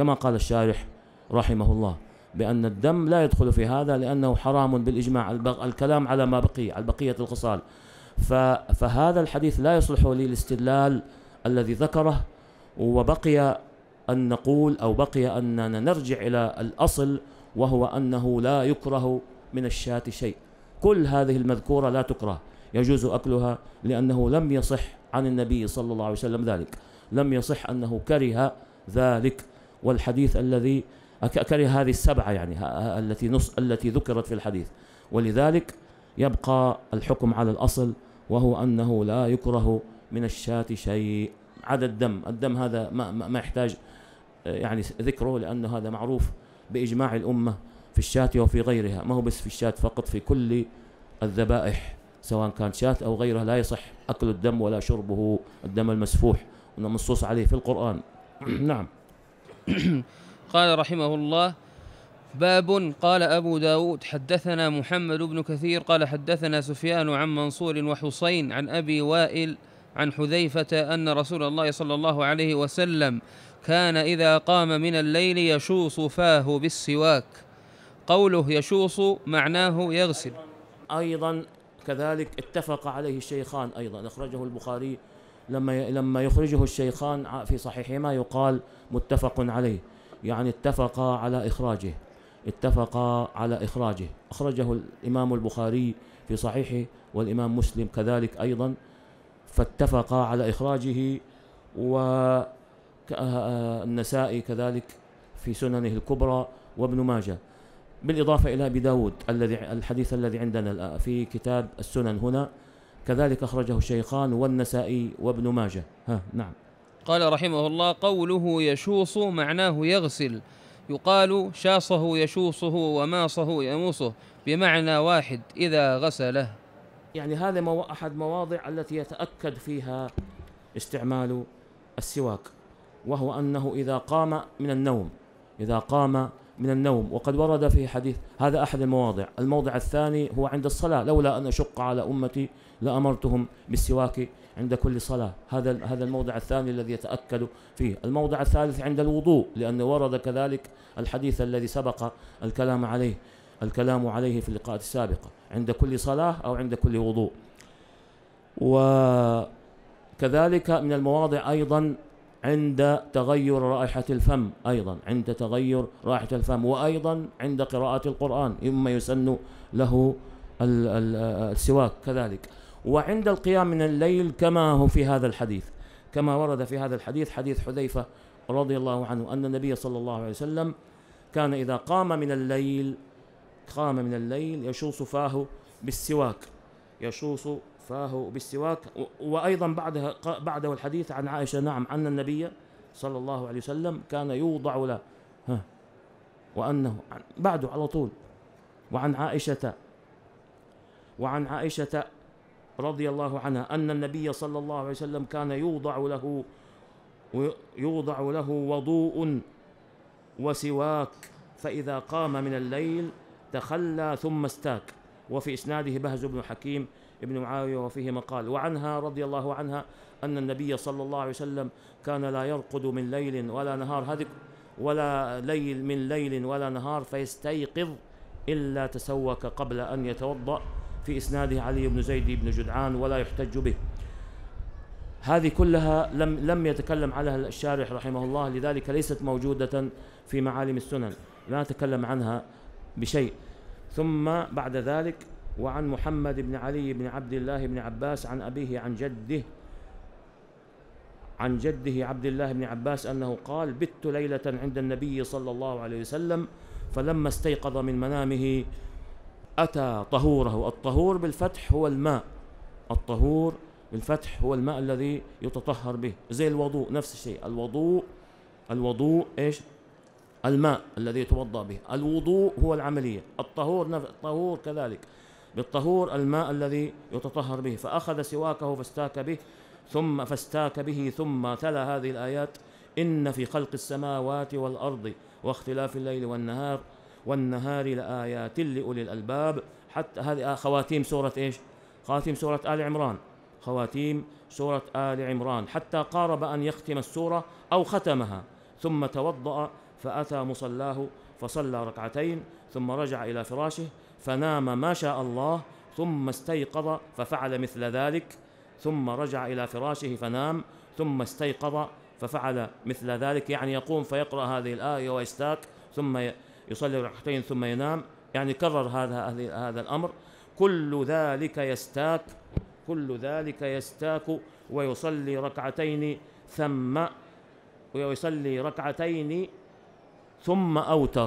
كما قال الشارح رحمه الله بأن الدم لا يدخل في هذا لأنه حرام بالإجماع، الكلام على ما بقي، على بقية الخصال. فهذا الحديث لا يصلح للاستدلال الذي ذكره، وبقي أن نقول أو بقي أننا نرجع إلى الأصل، وهو أنه لا يكره من الشاة شيء. كل هذه المذكورة لا تكره، يجوز أكلها، لأنه لم يصح عن النبي صلى الله عليه وسلم ذلك، لم يصح أنه كره ذلك. والحديث الذي كره هذه السبعة يعني التي نص التي ذكرت في الحديث، ولذلك يبقى الحكم على الأصل، وهو أنه لا يكره من الشاة شيء عدا الدم. الدم هذا ما, ما يحتاج يعني ذكره، لأنه هذا معروف بإجماع الأمة في الشاة وفي غيرها، ما هو بس في الشاة فقط، في كل الذبائح سواء كان شاة أو غيرها لا يصح أكل الدم ولا شربه، الدم المسفوح منصوص عليه في القرآن. نعم. قال رحمه الله: باب. قال أبو داود: حدثنا محمد بن كثير قال حدثنا سفيان عن منصور وحسين عن أبي وائل عن حذيفة أن رسول الله صلى الله عليه وسلم كان إذا قام من الليل يشوص فاه بالسواك. قوله يشوص معناه يغسل. أيضا كذلك اتفق عليه الشيخان، أيضا أخرجه البخاري لما لما يخرجه الشيخان في صحيحهما يقال متفق عليه، يعني اتفقا على إخراجه، اتفقا على إخراجه. أخرجه الإمام البخاري في صحيحه والإمام مسلم كذلك أيضا، فاتفقا على إخراجه، والنسائي كذلك في سننه الكبرى، وابن ماجه، بالإضافة إلى أبي داود الذي الحديث الذي عندنا في كتاب السنن هنا كذلك أخرجه الشيخان والنسائي وابن ماجه. ها نعم. قال رحمه الله: قوله يشوص معناه يغسل، يقال شاصه يشوصه وماصه يموصه، بمعنى واحد إذا غسله. يعني هذا مو أحد مواضع التي يتأكد فيها استعمال السواك، وهو أنه إذا قام من النوم، إذا قام من النوم، وقد ورد في حديث، هذا أحد المواضع. الموضع الثاني هو عند الصلاة، لولا أن أشق على أمتي لأمرتهم بالسواك عند كل صلاة. هذا هذا الموضع الثاني الذي يتأكد فيه. الموضع الثالث عند الوضوء، لأنه ورد كذلك الحديث الذي سبق الكلام عليه الكلام عليه في اللقاءات السابقة، عند كل صلاة أو عند كل وضوء. وكذلك من المواضع أيضا عند تغير رائحة الفم، أيضا عند تغير رائحة الفم، وأيضا عند قراءة القرآن إما يسن له السواك كذلك، وعند القيام من الليل كما هو في هذا الحديث، كما ورد في هذا الحديث، حديث حذيفة رضي الله عنه أن النبي صلى الله عليه وسلم كان إذا قام من الليل قام من الليل يشوص فاه بالسواك، يشوص فاه بالسواك. وأيضا بعدها بعده الحديث عن عائشة، نعم، أن النبي صلى الله عليه وسلم كان يوضع له، ها وأنه بعده على طول، وعن عائشة وعن عائشة رضي الله عنها أن النبي صلى الله عليه وسلم كان يوضع له يوضع له وضوء وسواك، فإذا قام من الليل تخلى ثم استاك. وفي إسناده بهز بن حكيم ابن معاوية وفيه مقال. وعنها رضي الله عنها أن النبي صلى الله عليه وسلم كان لا يرقد من ليل ولا نهار، هذه ولا ليل من ليل ولا نهار فيستيقظ إلا تسوك قبل أن يتوضأ. في إسناده علي بن زيد بن جدعان ولا يحتج به. هذه كلها لم لم يتكلم عليها الشارح رحمه الله، لذلك ليست موجودة في معالم السنن، لا نتكلم عنها بشيء. ثم بعد ذلك وعن محمد بن علي بن عبد الله بن عباس عن أبيه عن جده عن جده عبد الله بن عباس أنه قال: بت ليلة عند النبي صلى الله عليه وسلم فلما استيقظ من منامه أتى طهوره. الطهور بالفتح هو الماء، الطهور بالفتح هو الماء الذي يتطهر به، زي الوضوء نفس الشيء. الوضوء الوضوء إيش؟ الماء الذي يتوضأ به. الوضوء هو العملية. الطهور نفس الطهور كذلك، بالطهور الماء الذي يتطهر به. فأخذ سواكه فاستاك به ثم فاستاك به ثم تلا هذه الآيات: إن في خلق السماوات والأرض واختلاف الليل والنهار والنهار لآيات لأولي الألباب. حتى هذه خواتيم سورة إيش؟ خواتيم سورة آل عمران، خواتيم سورة آل عمران، حتى قارب أن يختم السورة أو ختمها، ثم توضأ فأتى مصلاه فصلى ركعتين ثم رجع إلى فراشه فنام ما شاء الله، ثم استيقظ ففعل مثل ذلك، ثم رجع إلى فراشه فنام، ثم استيقظ ففعل مثل ذلك، يعني يقوم فيقرأ هذه الآية ويستاك، ثم يصلي ركعتين ثم ينام، يعني كرر هذا هذا الأمر. كل ذلك يستاك كل ذلك يستاك ويصلي ركعتين ثم ويصلي ركعتين ثم أوتر،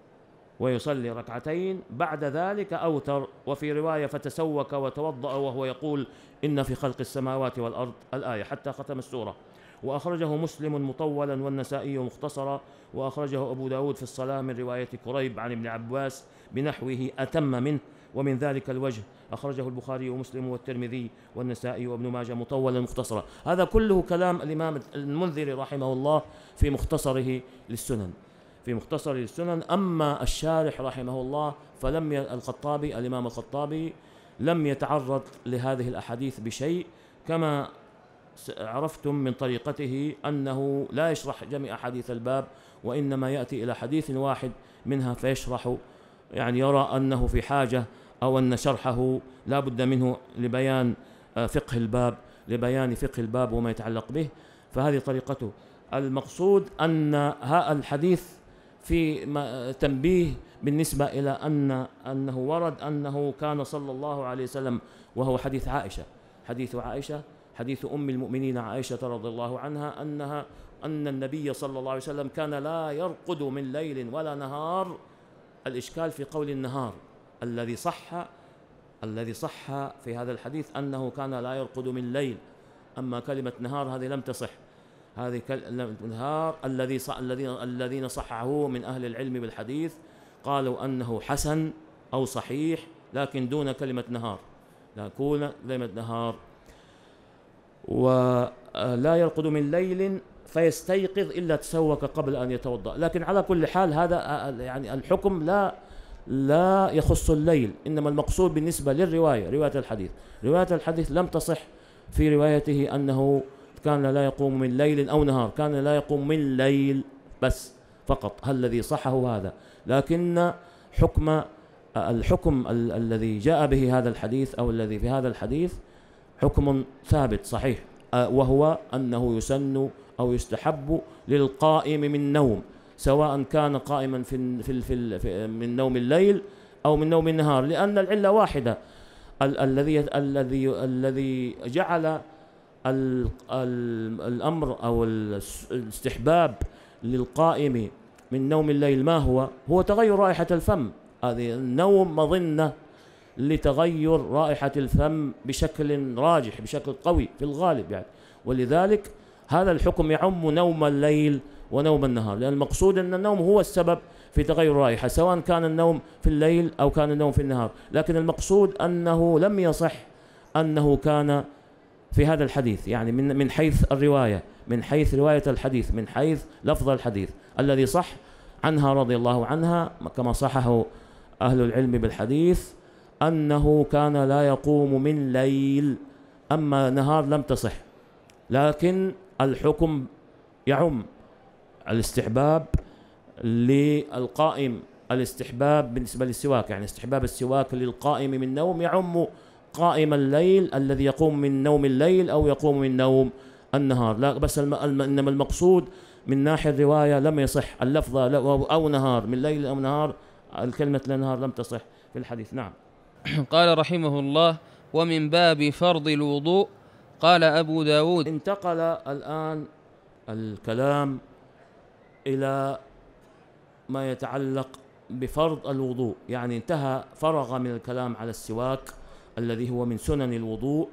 ويصلي ركعتين بعد ذلك أوتر. وفي رواية فتسوك وتوضأ وهو يقول إن في خلق السماوات والأرض الآية حتى ختم السورة. وأخرجه مسلم مطولا والنسائي مختصرا، وأخرجه أبو داود في الصلاة من رواية كريب عن ابن عباس بنحوه أتم منه. ومن ذلك الوجه أخرجه البخاري ومسلم والترمذي والنسائي وابن ماجه مطولا مختصرا. هذا كله كلام الإمام المنذري رحمه الله في مختصره للسنن في مختصر للسنن. أما الشارح رحمه الله فلم ي... الخطابي الإمام الخطابي لم يتعرض لهذه الأحاديث بشيء، كما عرفتم من طريقته أنه لا يشرح جميع أحاديث الباب، وإنما يأتي إلى حديث واحد منها فيشرح، يعني يرى أنه في حاجة أو أن شرحه لا بد منه لبيان فقه الباب لبيان فقه الباب وما يتعلق به، فهذه طريقته. المقصود أن هذا الحديث في تنبيه بالنسبة إلى أن أنه ورد أنه كان صلى الله عليه وسلم، وهو حديث عائشة حديث عائشة حديث أم المؤمنين عائشة رضي الله عنها أنها أن النبي صلى الله عليه وسلم كان لا يرقد من ليل ولا نهار. الإشكال في قول النهار، الذي صح الذي صح في هذا الحديث أنه كان لا يرقد من ليل، أما كلمة نهار هذه لم تصح. هذه النهار الذي الذين الذين صححوه من أهل العلم بالحديث قالوا أنه حسن أو صحيح، لكن دون كلمة نهار، لا كون كلمة نهار. ولا يرقد من ليل فيستيقظ إلا تسوك قبل أن يتوضأ. لكن على كل حال هذا يعني الحكم لا لا يخص الليل، إنما المقصود بالنسبة للرواية رواية الحديث رواية الحديث لم تصح في روايته أنه كان لا يقوم من ليل أو نهار، كان لا يقوم من ليل بس فقط، هل الذي صحه هذا. لكن حكم الحكم ال الذي جاء به هذا الحديث أو الذي في هذا الحديث حكم ثابت صحيح، وهو أنه يسن أو يستحب للقائم من نوم، سواء كان قائما في في في من نوم الليل أو من نوم النهار، لأن العلة واحدة. الذي الذي الذي جعل ال ال الأمر أو الاستحباب للقائم من نوم الليل ما هو؟ هو تغير رائحة الفم. هذه النوم مظنة لتغير رائحة الفم بشكل راجح بشكل قوي في الغالب يعني، ولذلك هذا الحكم يعم نوم الليل ونوم النهار، لأن المقصود أن النوم هو السبب في تغير الرائحة، سواء كان النوم في الليل أو كان النوم في النهار. لكن المقصود أنه لم يصح أنه كان في هذا الحديث، يعني من من حيث الرواية، من حيث رواية الحديث، من حيث لفظ الحديث الذي صح عنها رضي الله عنها كما صححه أهل العلم بالحديث أنه كان لا يقوم من ليل، أما نهار لم تصح. لكن الحكم يعم الاستحباب للقائم، الاستحباب بالنسبة للسواك، يعني استحباب السواك للقائم من نوم يعم قائم الليل الذي يقوم من نوم الليل أو يقوم من نوم النهار. لا بس الم... إنما المقصود من ناحية الرواية لم يصح اللفظة أو نهار، من ليل أو نهار، الكلمة لنهار لم تصح في الحديث. نعم. قال رحمه الله: ومن باب فرض الوضوء. قال أبو داود. انتقل الآن الكلام إلى ما يتعلق بفرض الوضوء، يعني انتهى فرغ من الكلام على السواك الذي هو من سنن الوضوء،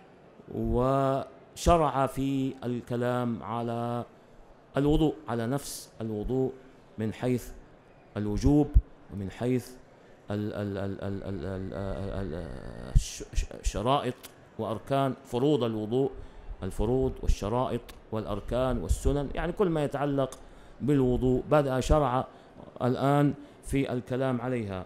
وشرع في الكلام على الوضوء، على نفس الوضوء من حيث الوجوب ومن حيث الشرائط وأركان فروض الوضوء، الفروض والشرائط والأركان والسنن، يعني كل ما يتعلق بالوضوء بدأ شرع الآن في الكلام عليها.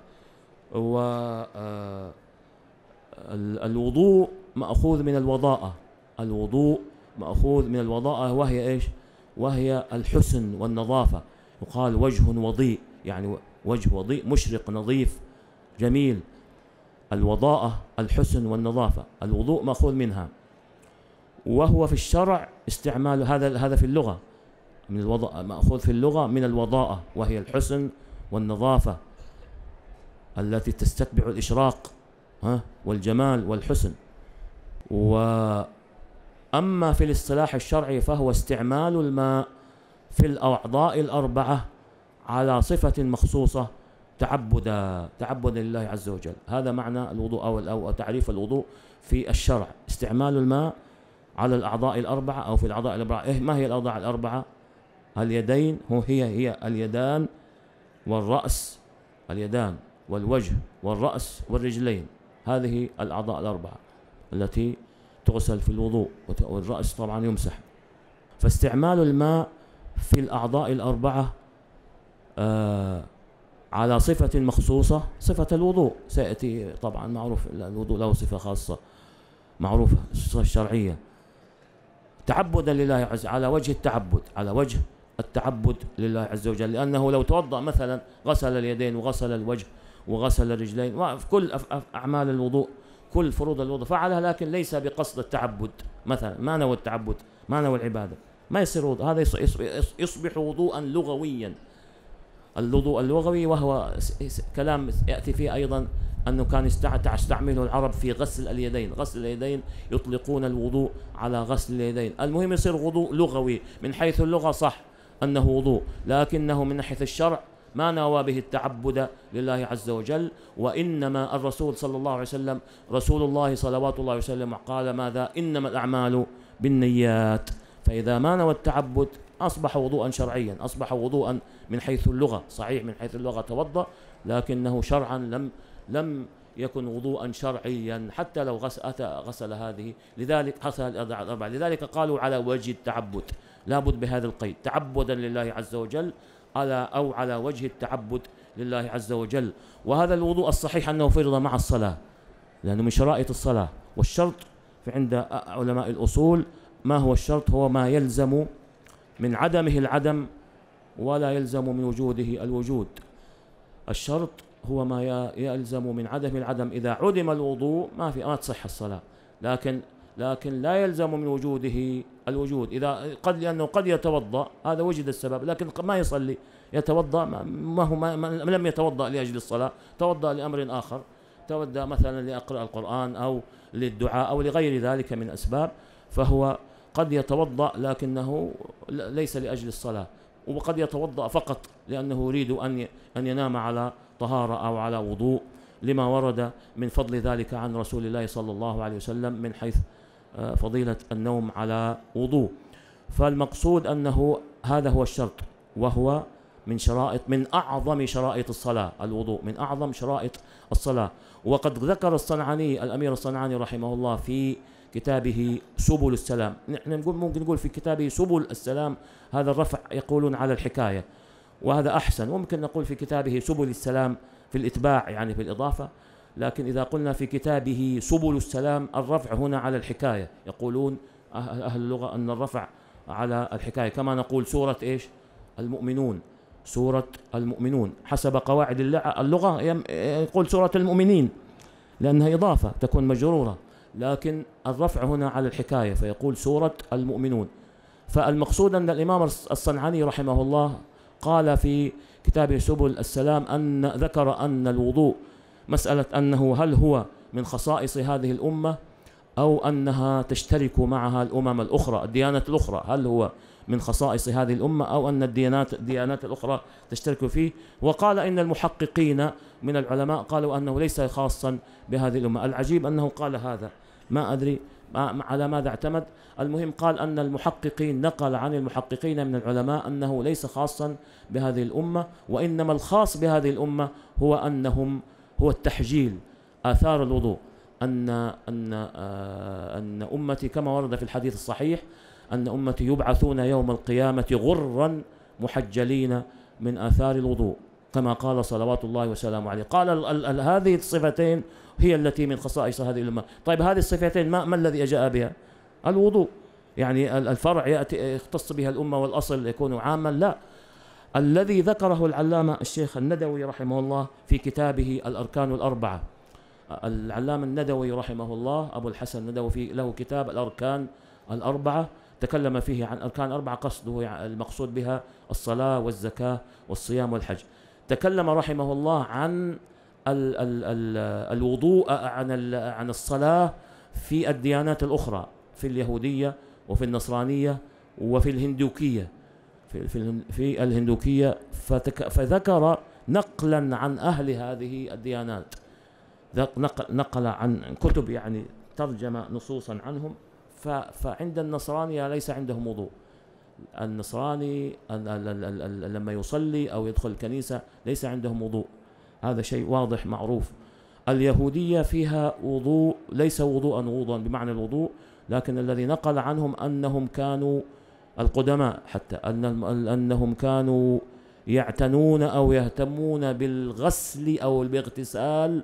والوضوء مأخوذ من الوضاءة، الوضوء مأخوذ من الوضاءة وهي إيش؟ وهي الحسن والنظافة، يقال وجه وضيء، يعني وجه وضيء مشرق نظيف جميل. الوضاءة الحسن والنظافة، الوضوء مأخوذ منها، وهو في الشرع استعمال هذا هذا في اللغة من الوضاء، مأخوذ في اللغة من الوضاءة، وهي الحسن والنظافة التي تستتبع الإشراق ها والجمال والحسن. وأما في الاصطلاح الشرعي فهو استعمال الماء في الأعضاء الأربعة على صفة مخصوصة تعبدا تعبدا لله عز وجل. هذا معنى الوضوء أو أو تعريف الوضوء في الشرع، استعمال الماء على الأعضاء الأربعة أو في الأعضاء الأربعة. إيه ما هي الأعضاء الأربعة؟ اليدين، هو هي هي اليدان والرأس، اليدان والوجه والرأس والرجلين، هذه الأعضاء الأربعة التي تغسل في الوضوء، والرأس طبعا يمسح. فاستعمال الماء في الأعضاء الأربعة آه على صفة مخصوصة، صفة الوضوء سيأتي طبعا، معروف الوضوء له صفة خاصة معروفة الصفة الشرعية، تعبدا لله عز وجل، على وجه التعبد، على وجه التعبد لله عز وجل. لأنه لو توضأ مثلا غسل اليدين وغسل الوجه وغسل الرجلين وفي كل أعمال الوضوء كل فروض الوضوء فعلها، لكن ليس بقصد التعبد مثلا، ما نوى التعبد ما نوى العبادة، ما يصير وضوء، هذا يصبح وضوءا لغويا. الوضوء اللغوي وهو كلام يأتي فيه أيضا أنه كان يستعمله العرب في غسل اليدين، غسل اليدين يطلقون الوضوء على غسل اليدين. المهم يصير وضوء لغوي من حيث اللغة، صح أنه وضوء، لكنه من حيث الشرع ما نوى به التعبد لله عز وجل. وإنما الرسول صلى الله عليه وسلم رسول الله صلوات الله وسلم قال ماذا؟ إنما الأعمال بالنيات. فإذا ما نوى التعبد أصبح وضوءا شرعيا، أصبح وضوءا من حيث اللغة، صحيح من حيث اللغة توضأ، لكنه شرعا لم لم يكن وضوءا شرعيا حتى لو غسل, غسل هذه. لذلك غسل الأربعة، لذلك قالوا على وجه التعبد، لابد بهذا القيد، تعبدا لله عز وجل على أو على وجه التعبد لله عز وجل. وهذا الوضوء الصحيح أنه فرض مع الصلاة، لأنه من شرائط الصلاة. والشرط في عند علماء الأصول ما هو الشرط؟ هو ما يلزم من عدمه العدم ولا يلزم من وجوده الوجود. الشرط هو ما يلزم من عدم العدم، إذا عدم الوضوء ما في ما تصح الصلاة، لكن لكن لا يلزم من وجوده الوجود. إذا قد لأنه قد يتوضأ، هذا وجد السبب، لكن ما يصلي، يتوضأ ما هو ما لم يتوضأ لأجل الصلاة، توضأ لأمر آخر، توضأ مثلا لأقرأ القرآن أو للدعاء أو لغير ذلك من أسباب، فهو قد يتوضأ لكنه ليس لأجل الصلاة، وقد يتوضأ فقط لأنه يريد أن أن ينام على طهارة أو على وضوء، لما ورد من فضل ذلك عن رسول الله صلى الله عليه وسلم من حيث فضيلة النوم على وضوء. فالمقصود أنه هذا هو الشرط، وهو من شرائط من أعظم شرائط الصلاة، الوضوء من أعظم شرائط الصلاة. وقد ذكر الصنعاني الأمير الصنعاني رحمه الله في كتابه سبل السلام، نحن نقول ممكن نقول في كتابه سبل السلام، هذا الرفع يقولون على الحكاية وهذا أحسن، وممكن نقول في كتابه سبل السلام في الإتباع يعني في الإضافة، لكن إذا قلنا في كتابه سبل السلام الرفع هنا على الحكاية، يقولون أهل اللغة أن الرفع على الحكاية، كما نقول سورة إيش؟ المؤمنون، سورة المؤمنون حسب قواعد اللغة يقول سورة المؤمنين لأنها إضافة تكون مجرورة، لكن الرفع هنا على الحكاية فيقول سورة المؤمنون. فالمقصود أن الإمام الصنعاني رحمه الله قال في كتابه سبل السلام أن ذكر أن الوضوء مسألة أنه هل هو من خصائص هذه الأمة أو أنها تشترك معها الأمم الأخرى، الديانات الأخرى، هل هو من خصائص هذه الأمة أو أن الديانات الديانات الأخرى تشترك فيه. وقال إن المحققين من العلماء قالوا أنه ليس خاصا بهذه الأمة. العجيب أنه قال هذا، ما أدري على ماذا اعتمد، المهم قال أن المحققين، نقل عن المحققين من العلماء أنه ليس خاصا بهذه الأمة، وإنما الخاص بهذه الأمة هو أنهم هو التحجيل، آثار الوضوء، أن أن آه أن أمتي كما ورد في الحديث الصحيح أن أمتي يبعثون يوم القيامة غرا محجلين من آثار الوضوء كما قال صلوات الله وسلامه عليه. قال ال ال ال هذه الصفتين هي التي من خصائص هذه الأمة. طيب هذه الصفتين ما, ما الذي جاء بها؟ الوضوء، يعني الفرع يأتي يختص بها الأمة والأصل يكون عاما؟ لا، الذي ذكره العلامة الشيخ الندوي رحمه الله في كتابه الأركان الأربعة. العلامة الندوي رحمه الله أبو الحسن الندوي في له كتاب الأركان الأربعة، تكلم فيه عن أركان أربعة، قصده المقصود بها الصلاة والزكاة والصيام والحج. تكلم رحمه الله عن ال ال ال الوضوء عن عن الصلاة في الديانات الأخرى، في اليهودية وفي النصرانية وفي الهندوكية. في في, في الهندوكية فذكر نقلا عن أهل هذه الديانات، نقل, نقل عن كتب يعني ترجم نصوصا عنهم. فعند النصرانية ليس عندهم وضوء. النصراني لما يصلي أو يدخل الكنيسة ليس عندهم وضوء، هذا شيء واضح معروف. اليهودية فيها وضوء، ليس وضوءا وضوءا بمعنى الوضوء، لكن الذي نقل عنهم أنهم كانوا القدماء حتى أن أنهم كانوا يعتنون أو يهتمون بالغسل أو بالاغتسال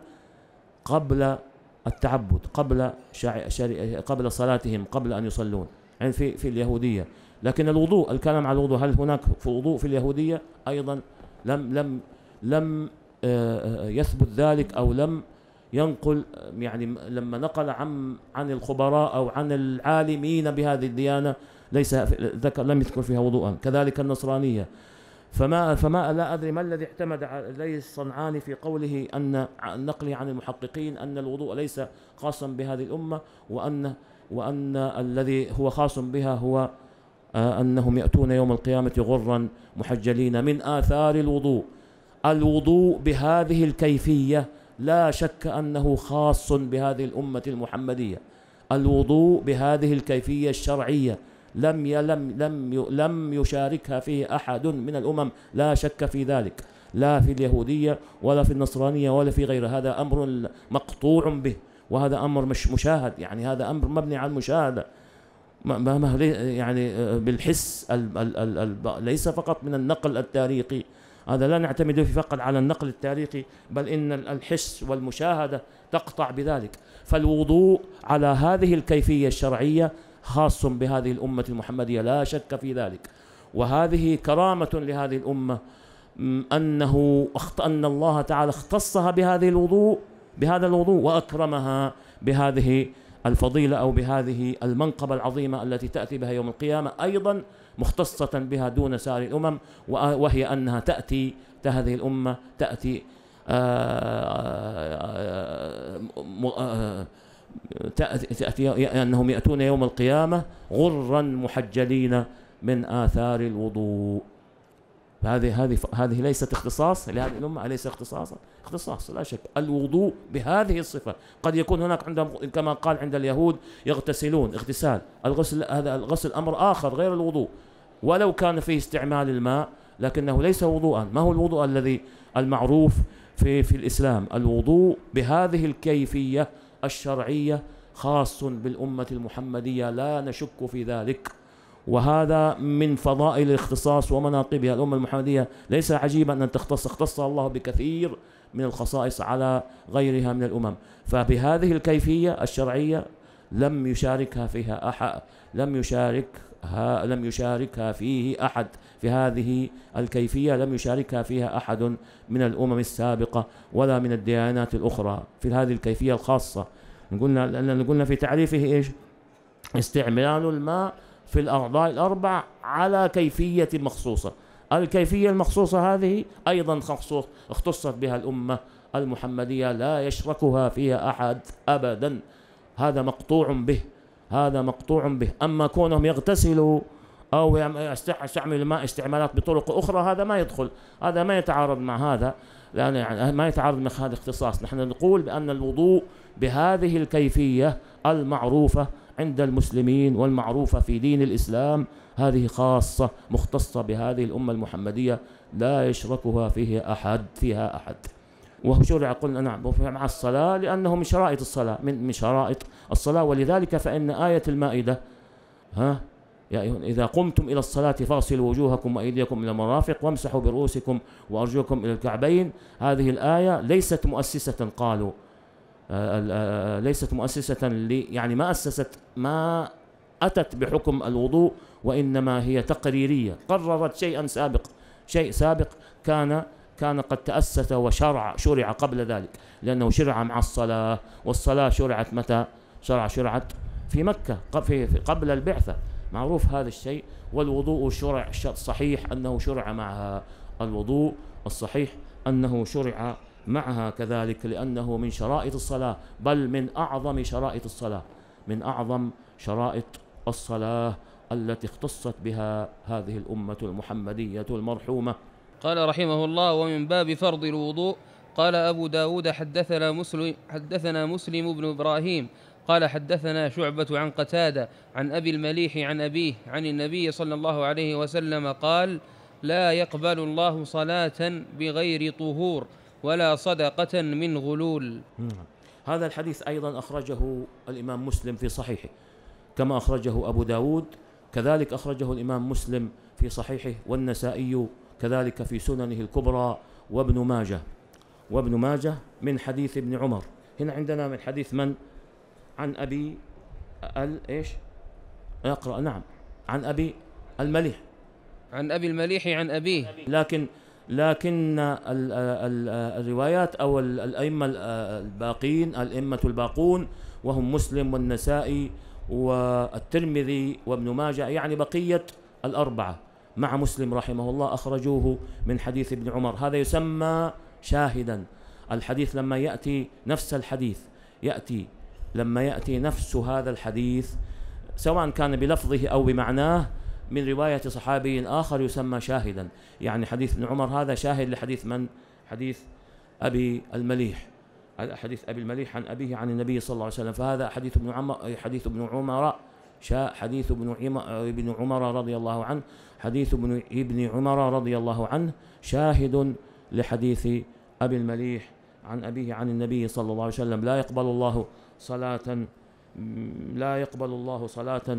قبل التعبد، قبل شع... شر... قبل صلاتهم، قبل أن يصلون، يعني في في اليهودية. لكن الوضوء، الكلام على الوضوء، هل هناك في وضوء في اليهودية؟ أيضا لم لم لم يثبت ذلك، أو لم ينقل، يعني لما نقل عن عن الخبراء أو عن العالمين بهذه الديانة ليس ذكر، لم يذكر فيها وضوءا. كذلك النصرانية. فما فما لا أدري ما الذي اعتمد عليه الصنعاني في قوله أن نقله عن المحققين أن الوضوء ليس خاصا بهذه الأمة، وأن وأن الذي هو خاص بها هو أنهم يأتون يوم القيامة غرا محجلين من آثار الوضوء. الوضوء بهذه الكيفية لا شك أنه خاص بهذه الأمة المحمدية. الوضوء بهذه الكيفية الشرعية لم لم لم لم يشاركها فيه أحد من الأمم، لا شك في ذلك، لا في اليهودية ولا في النصرانية ولا في غيرها. هذا أمر مقطوع به، وهذا أمر مش مشاهد، يعني هذا أمر مبني على المشاهدة، ما يعني بالحس، ال ال ال ال ليس فقط من النقل التاريخي. هذا لا نعتمد فيه فقط على النقل التاريخي، بل إن الحس والمشاهدة تقطع بذلك. فالوضوء على هذه الكيفية الشرعية خاص بهذه الأمة المحمدية، لا شك في ذلك. وهذه كرامة لهذه الأمة، أنه أن الله تعالى اختصها بهذه الوضوء بهذا الوضوء وأكرمها بهذه الفضيلة أو بهذه المنقبة العظيمة التي تأتي بها يوم القيامة، أيضا مختصة بها دون سائر الأمم، وهي أنها تأتي هذه الأمة تأتي تأتي أنهم يأتون يوم القيامة غرا محجلين من آثار الوضوء. هذه هذه هذه ليست اختصاص لهذه الأمة، أليس اختصاصا؟ اختصاص لا شك. الوضوء بهذه الصفة. قد يكون هناك عندهم كما قال عند اليهود يغتسلون اغتسال، الغسل هذا الغسل أمر آخر غير الوضوء، ولو كان فيه استعمال الماء لكنه ليس وضوءا. ما هو الوضوء الذي المعروف في في الإسلام؟ الوضوء بهذه الكيفية الشرعية خاص بالأمة المحمدية، لا نشك في ذلك. وهذا من فضائل الاختصاص ومناقبها. الأمة المحمدية ليس عجيبا أن تختص، اختص الله بكثير من الخصائص على غيرها من الأمم. فبهذه الكيفية الشرعية لم يشاركها فيها أحد، لم يشاركها لم يشاركها فيه أحد، في هذه الكيفية لم يشاركها فيها أحد من الأمم السابقة ولا من الديانات الأخرى في هذه الكيفية الخاصة. قلنا لأن قلنا في تعريفه إيش؟ استعمال الماء في الأعضاء الأربع على كيفية مخصوصة. الكيفية المخصوصة هذه أيضا خصوص اختصت بها الأمة المحمدية، لا يشركها فيها أحد أبدا. هذا مقطوع به، هذا مقطوع به. أما كونهم يغتسلوا أو يستعملوا الماء استعمالات بطرق أخرى هذا ما يدخل، هذا ما يتعارض مع هذا، لأن يعني ما يتعارض مع هذا الاختصاص. نحن نقول بأن الوضوء بهذه الكيفية المعروفة عند المسلمين والمعروفة في دين الإسلام هذه خاصة مختصة بهذه الأمة المحمدية، لا يشركها فيه أحد فيها أحد. وشرع قلنا نعم مع الصلاة لأنه من شرائط الصلاة، من من شرائط الصلاة. ولذلك فإن آية المائدة ها يا أيها إذا قمتم إلى الصلاة فاغسلوا وجوهكم وأيديكم إلى المرافق وامسحوا برؤوسكم وأرجلكم إلى الكعبين. هذه الآية ليست مؤسسة، قالوا ليست مؤسسة لي يعني ما أسست ما أتت بحكم الوضوء، وإنما هي تقريرية، قررت شيئا سابق شيء سابق كان كان قد تأسس وشرع شرع قبل ذلك، لأنه شرع مع الصلاة، والصلاة شرعت متى؟ شرع شرعت في مكة في قبل البعثة، معروف هذا الشيء. والوضوء شرع الصحيح أنه شرع معها، الوضوء الصحيح أنه شرع معها كذلك، لأنه من شرائط الصلاة، بل من أعظم شرائط الصلاة، من أعظم شرائط الصلاة التي اختصت بها هذه الأمة المحمدية المرحومة. قال رحمه الله: ومن باب فرض الوضوء قال أبو داود حدثنا مسلم, حدثنا مسلم بن إبراهيم قال حدثنا شعبة عن قتادة عن أبي المليح عن أبيه عن النبي صلى الله عليه وسلم قال: لا يقبل الله صلاة بغير طهور ولا صدقة من غلول. هذا الحديث أيضا أخرجه الإمام مسلم في صحيحه، كما أخرجه أبو داود كذلك أخرجه الإمام مسلم في صحيحه، والنسائي كذلك في سننه الكبرى، وابن ماجه وابن ماجه من حديث ابن عمر. هنا عندنا من حديث من؟ عن أبي ال إيش؟ اقرأ. نعم، عن أبي المليح عن أبي المليح عن أبيه. لكن لكن ال ال الروايات أو الأئمة الباقين، الأئمة الباقون وهم مسلم والنسائي والترمذي وابن ماجه، يعني بقية الأربعة مع مسلم رحمه الله، أخرجوه من حديث ابن عمر. هذا يسمى شاهدا. الحديث لما يأتي نفس الحديث يأتي لما يأتي نفس هذا الحديث سواء كان بلفظه أو بمعناه من رواية صحابي آخر يسمى شاهدا. يعني حديث ابن عمر هذا شاهد لحديث من؟ حديث أبي المليح، حديث أبي المليح عن أبيه عن النبي صلى الله عليه وسلم. فهذا حديث ابن عمر حديث ابن عمر شا حديث ابن ابن عمر رضي الله عنه حديث ابن ابن عمر رضي الله عنه شاهد لحديث أبي المليح عن أبيه عن النبي صلى الله عليه وسلم. لا يقبل الله صلاة لا يقبل الله صلاة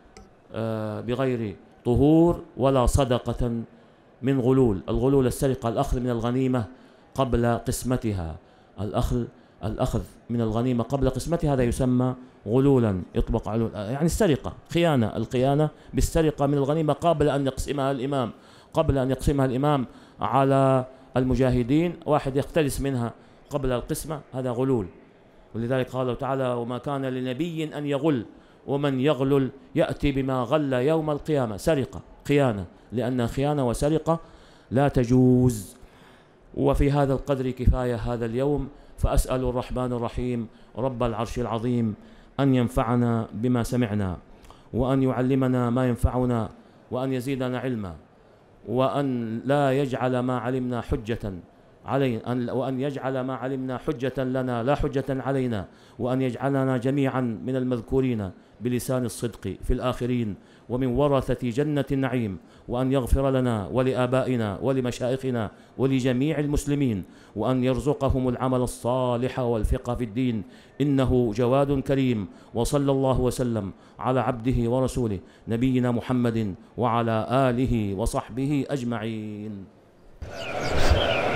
بغير طهور ولا صدقة من غلول. الغلول السرقة، الأخذ من الغنيمة قبل قسمتها، الأخذ الأخذ من الغنيمة قبل قسمتها، هذا يسمى غلولا، يطبق على يعني السرقة، خيانة، الخيانة بالسرقة من الغنيمة قبل أن يقسمها الإمام قبل أن يقسمها الإمام على المجاهدين، واحد يختلس منها قبل القسمة، هذا غلول. ولذلك قال تعالى: وما كان لنبي أن يغل ومن يغلل يأتي بما غل يوم القيامة. سرقة، خيانة، لأن خيانة وسرقة لا تجوز. وفي هذا القدر كفاية هذا اليوم، فأسأل الرحمن الرحيم رب العرش العظيم أن ينفعنا بما سمعنا، وأن يعلمنا ما ينفعنا، وأن يزيدنا علما، وأن لا يجعل ما علمنا حجة علينا، وأن يجعل ما علمنا حجة لنا لا حجة علينا، وأن يجعلنا جميعا من المذكورين بلسان الصدق في الآخرين ومن ورثة جنة النعيم، وأن يغفر لنا ولآبائنا ولمشائخنا ولجميع المسلمين، وأن يرزقهم العمل الصالح والفقه في الدين، إنه جواد كريم. وصلى الله وسلم على عبده ورسوله نبينا محمد وعلى آله وصحبه أجمعين.